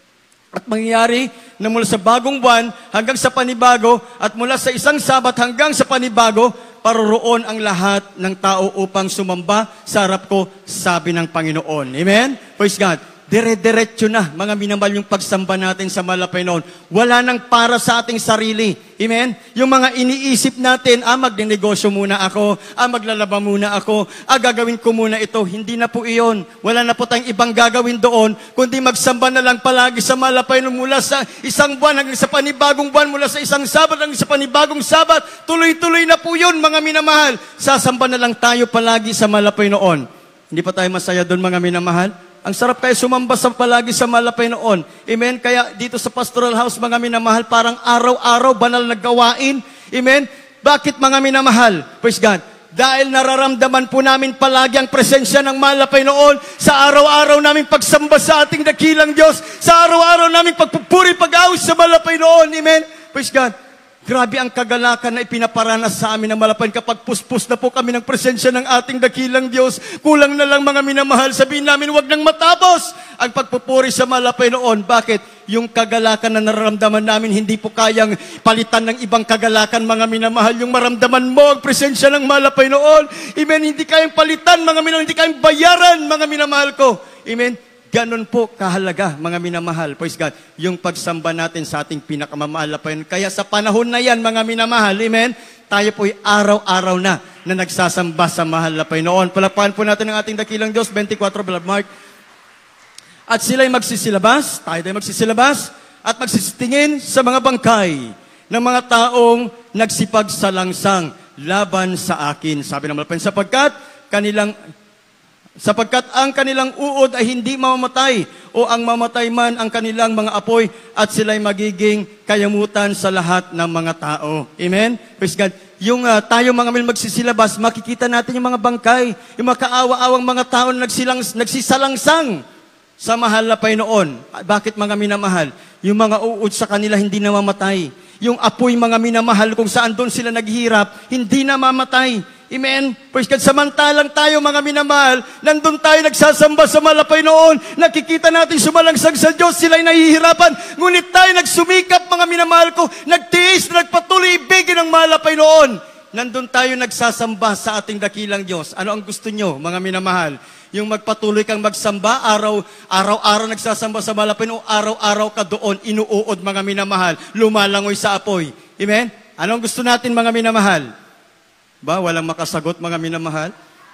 At mangyayari na mula sa bagong buwan hanggang sa panibago at mula sa isang sabat hanggang sa panibago, paroroon ang lahat ng tao upang sumamba sa harap ko, sabi ng Panginoon. Amen? Praise God. Dire-diretso na, mga minamahal, yung pagsamba natin sa malapay noon. Wala nang para sa ating sarili. Amen? Yung mga iniisip natin, ah, magnenegosyo muna ako, ah, maglalaba muna ako, ah, gagawin ko muna ito. Hindi na po iyon. Wala na po tayong ibang gagawin doon, kundi magsamba na lang palagi sa malapay noon mula sa isang buwan hanggang sa panibagong buwan, mula sa isang sabat hanggang sa panibagong sabat. Tuloy-tuloy na po yun, mga minamahal. Sasamba na lang tayo palagi sa malapay noon. Hindi pa tayo masaya doon, mga minamahal? Ang sarap kayo sumamba sa palagi sa malapay noon. Amen? Kaya dito sa pastoral house, mga minamahal, parang araw-araw banal na gawain. Amen? Bakit, mga minamahal? Praise God. Dahil nararamdaman po namin palagi ang presensya ng malapay noon sa araw-araw naming pagsamba sa ating dakilang Diyos, sa araw-araw naming pagpupuri, pag-awit sa malapay noon. Amen? Praise God. Grabe ang kagalakan na ipinaparanas sa amin ng malapay kapag puspos na po kami ng presensya ng ating dakilang Diyos. Kulang na lang, mga minamahal, sabihin namin, wag nang matapos ang pagpupuri sa malapay noon. Bakit? yung kagalakan na nararamdaman namin, hindi po kayang palitan ng ibang kagalakan, mga minamahal. Yung maramdaman mo, ang presensya ng mahal na Panginoon. Amen. Hindi kayang palitan, mga minamahal. Hindi kayang bayaran, mga minamahal ko. Amen. Ganon po kahalaga, mga minamahal. Praise God. Yung pagsamba natin sa ating pinakamamahal na Panginoon. Kaya sa panahon na yan, mga minamahal, amen, tayo po'y araw-araw na na nagsasamba sa mahal na Panginoon. Palakpakan po natin ang ating dakilang Diyos, twenty-four, Beloved Mark. At sila'y magsisilabas, tayo tayo magsisilabas, at magsistingin sa mga bangkay ng mga taong nagsipagsalangsang laban sa akin. Sabi ng Malapin, sapagkat kanilang sapagkat ang kanilang uod ay hindi mamamatay, o ang mamatay man ang kanilang mga apoy, at sila'y magiging kayamutan sa lahat ng mga tao. Amen? Praise God. Yung uh, tayo mga mil magsisilabas, makikita natin yung mga bangkay, yung mga kaawa-awang mga tao na nagsilang, nagsisalangsang sa mahal na Panginoon. Bakit mga minamahal? Yung mga uod sa kanila hindi namamatay. Yung apoy mga minamahal kung saan doon sila naghihirap, hindi namamatay. Amen? Praise God. Samantalang tayo mga minamahal, nandun tayo nagsasamba sa mahal na Panginoon, nakikita natin sumalangsang sa Diyos, sila'y nahihirapan. Ngunit tayo nagsumikap mga minamahal ko, nagtiis, nagpatuloy ibigin ng mahal na Panginoon. Nandun tayo nagsasamba sa ating dakilang Diyos. Ano ang gusto nyo mga minamahal? Yung magpatuloy kang magsamba, araw, araw-araw nagsasamba sa mahal na Panginoon, araw-araw ka doon, inuuod mga minamahal, lumalangoy sa apoy. Amen? Anong gusto natin mga minamahal? Ba, walang makasagot mga minamahal?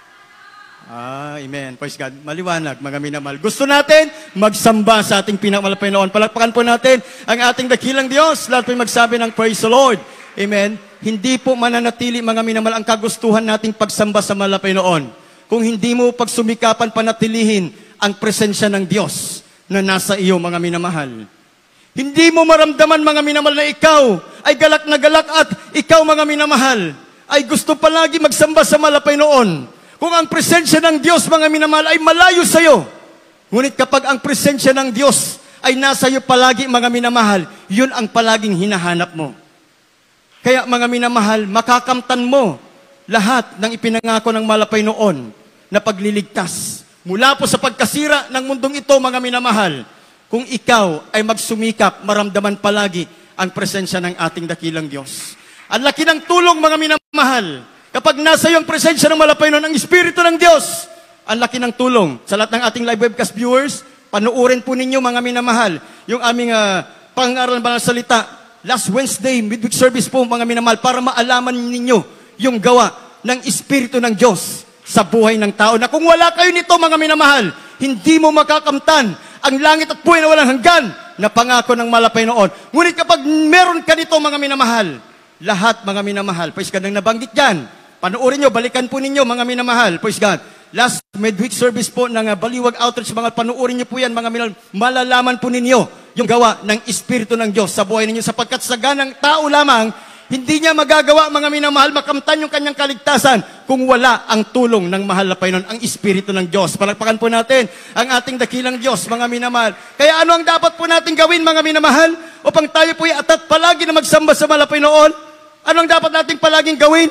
Ah, amen. Praise God. Maliwanag mga minamahal. Gusto natin magsamba sa ating pinakamahal na Panginoon. Palakpakan po natin ang ating dakilang Diyos. Lahat po magsabi ng praise the Lord. Amen. Hindi po mananatili mga minamahal ang kagustuhan nating pagsamba sa mahal na Panginoon kung hindi mo pagsumikapan panatilihin ang presensya ng Diyos na nasa iyo, mga minamahal. Hindi mo maramdaman, mga minamahal, na ikaw ay galak na galak at ikaw, mga minamahal, ay gusto palagi magsamba sa mahal na Panginoon. Kung ang presensya ng Diyos, mga minamahal, ay malayo sa iyo. Ngunit kapag ang presensya ng Diyos ay nasa iyo palagi, mga minamahal, yun ang palaging hinahanap mo. Kaya, mga minamahal, makakamtan mo lahat ng ipinangako ng mahal na Panginoon na pagliligtas mula po sa pagkasira ng mundong ito, mga minamahal, kung ikaw ay magsumikap, maramdaman palagi ang presensya ng ating dakilang Diyos. Ang laki ng tulong, mga minamahal, kapag nasa iyo ang presensya ng mahal na Panginoon, ang Espiritu ng Diyos, ang laki ng tulong. Sa lahat ng ating live webcast viewers, panuorin po ninyo, mga minamahal, yung aming uh, pang-aaral ng banal salita, last Wednesday, midweek service po, mga minamahal, para maalaman ninyo yung gawa ng Espiritu ng Diyos sa buhay ng tao. Na kung wala kayo nito, mga minamahal, hindi mo makakamtan ang langit at buhay na walang hanggan na pangako ng mahal na Panginoon. Ngunit kapag meron ka nito, mga minamahal, lahat, mga minamahal, praise God, nang nabanggit yan, panoorin nyo, balikan po ninyo, mga minamahal, praise God. Last midweek service po ng uh, Baliwag Outreach, mga panoorin nyo po yan, mga minamahal, malalaman po ninyo yung gawa ng Espiritu ng Diyos sa buhay ninyo, sapagkat sa ganang tao lamang, hindi niya magagawa, mga minamahal, makamtan yung kanyang kaligtasan kung wala ang tulong ng mahal na Panginoon, ang Espiritu ng Diyos. Palakpakan po natin ang ating dakilang Diyos, mga minamahal. Kaya ano ang dapat po natin gawin, mga minamahal, upang tayo po'y atat palagi na magsamba sa mahal na Panginoon? Ano ang dapat nating palaging gawin?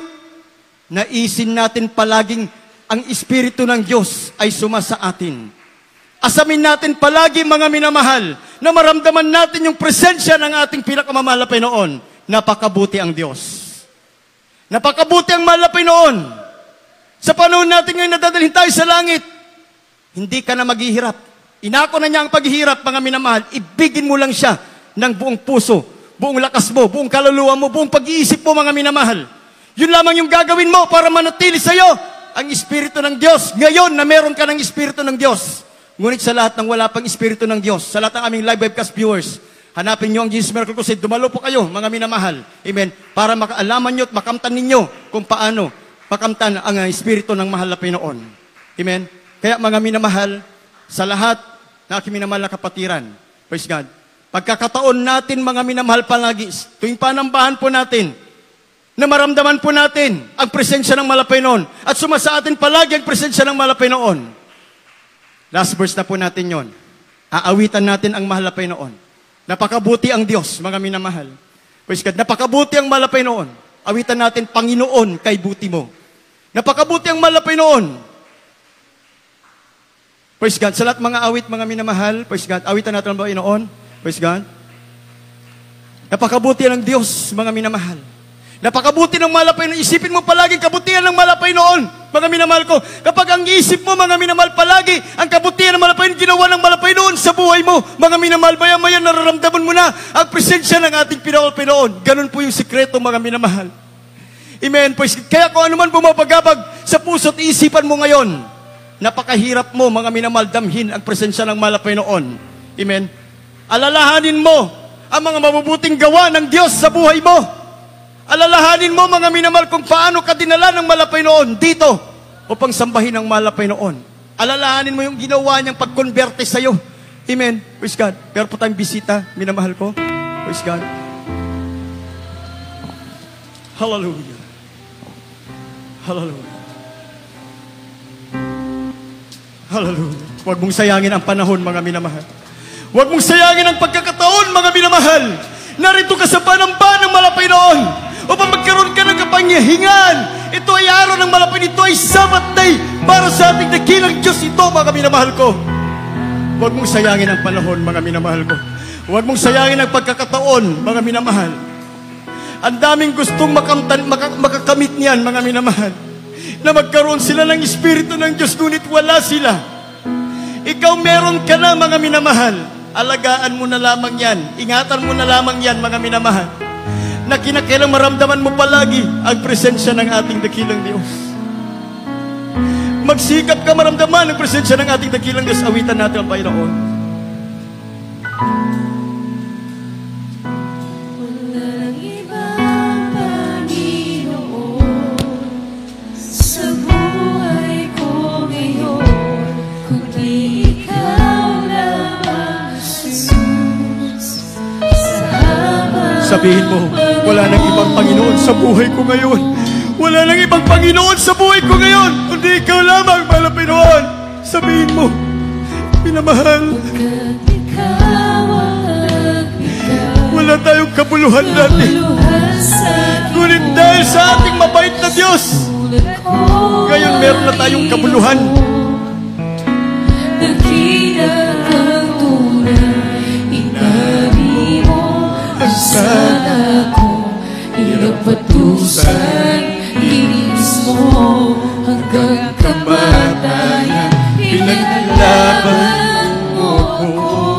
Naisin natin palaging ang Espiritu ng Diyos ay suma sa atin. Asamin natin palagi, mga minamahal, na maramdaman natin yung presensya ng ating pinakamamahal na Panginoon. Napakabuti ang Diyos. Napakabuti ang mahal na Panginoon. Sa panahon natin ngayon, nadadalhin tayo sa langit. Hindi ka na maghihirap. Inako na niya ang paghihirap, mga minamahal. Ibigin mo lang siya ng buong puso, buong lakas mo, buong kaluluwa mo, buong pag-iisip mo, mga minamahal. Yun lamang yung gagawin mo para manatili sa iyo ang Espiritu ng Diyos. Ngayon na meron ka ng Espiritu ng Diyos. Ngunit sa lahat ng wala pang Espiritu ng Diyos, sa lahat ng aming live webcast viewers, hanapin nyo ang Jesus Miracle Crusade. Dumalo po kayo, mga minamahal. Amen. Para makaalaman nyo at makamtan ninyo kung paano makamtan ang uh, Espiritu ng mahal na Panginoon. Amen. Kaya mga minamahal, sa lahat na aking minamahal na kapatiran, praise God, pagkakataon natin, mga minamahal, palagi, tuwing panambahan po natin, na maramdaman po natin ang presensya ng mahal na Panginoon at sumasa atin palagi ang presensya ng mahal na Panginoon. Last verse na po natin yon. Aawitan natin ang mahal na Panginoon. Napakabuti ang Diyos, mga minamahal. Praise God, napakabuti ang mahal na Panginoon. Awitan natin, Panginoon, kay buti mo. Napakabuti ang mahal na Panginoon. Praise God, sa lahat mga awit, mga minamahal, praise God, awitan natin ang Panginoon. Praise God. Napakabuti ng Diyos, mga minamahal. Napakabuti ng malapay noon. Isipin mo palagi kabutihan ng malapay noon, mga minamahal ko. Kapag ang isip mo, mga minamahal, palagi ang kabutihan ng malapay noon, ginawa ng malapay noon sa buhay mo, mga minamahal, maya-maya nararamdaman mo na ang presensya ng ating pinakapay noon. Ganun po yung sikreto, mga minamahal. Amen. Kaya kung ano man bumabagabag sa puso't isipan mo ngayon, napakahirap mo, mga minamahal, damhin ang presensya ng malapay noon. Amen. Alalahanin mo ang mga mabubuting gawa ng Diyos sa buhay mo. Alalahanin mo, mga minamahal, kung paano ka dinala ng malapay noon dito upang sambahin ang malapay noon. Alalahanin mo yung ginawa niyang pag-converte sa'yo. Amen. Praise God. Pero po tayong bisita, minamahal ko. Praise God. Hallelujah. Hallelujah. Hallelujah. Huwag mong sayangin ang panahon, mga minamahal. Huwag mong sayangin ang pagkakataon, mga minamahal. Narito ka sa panamba ng malapay noon upang magkaroon ka ng kapangyarihan. Ito ay araw ng malapay. Ito ay Sabbath day para sa ating dakilang Diyos. Ito, mga minamahal ko. Huwag mong sayangin ang panahon, mga minamahal ko. Huwag mong sayangin ang pagkakataon, mga minamahal. Ang daming gustong makamtan, maka, makakamit niyan, mga minamahal, na magkaroon sila ng Espiritu ng Diyos, ngunit wala sila. Ikaw meron ka na, mga minamahal. Alagaan mo na lamang yan. Ingatan mo na lamang yan, mga minamahal, na kinakailang maramdaman mo palagi ang presensya ng ating dakilang Diyos. Magsikap ka maramdaman ang presensya ng ating dakilang Diyos. Awitan natin ang Panginoon. Walang ibang Panginoon sa buhay ko ngayon, kundi ikaw lamang, Jesus. Sa habang Sabihin mo, wala nang ibang Panginoon sa buhay ko ngayon. Wala nang ibang Panginoon sa buhay ko ngayon, kundi ikaw lamang, malapay noon. Sabihin mo, minamahal, pagkat ikaw ang nagbigay, wala tayong kabuluhan dati. kabuluhan sa Ngunit dahil sa ating mabait na Diyos, tulad ko, ngayon meron na tayong kabuluhan. nakita ang tunay, inabi mo ang sana ko, hirap patusan, inis mo hanggang kamatayan, pinaglaban mo ko.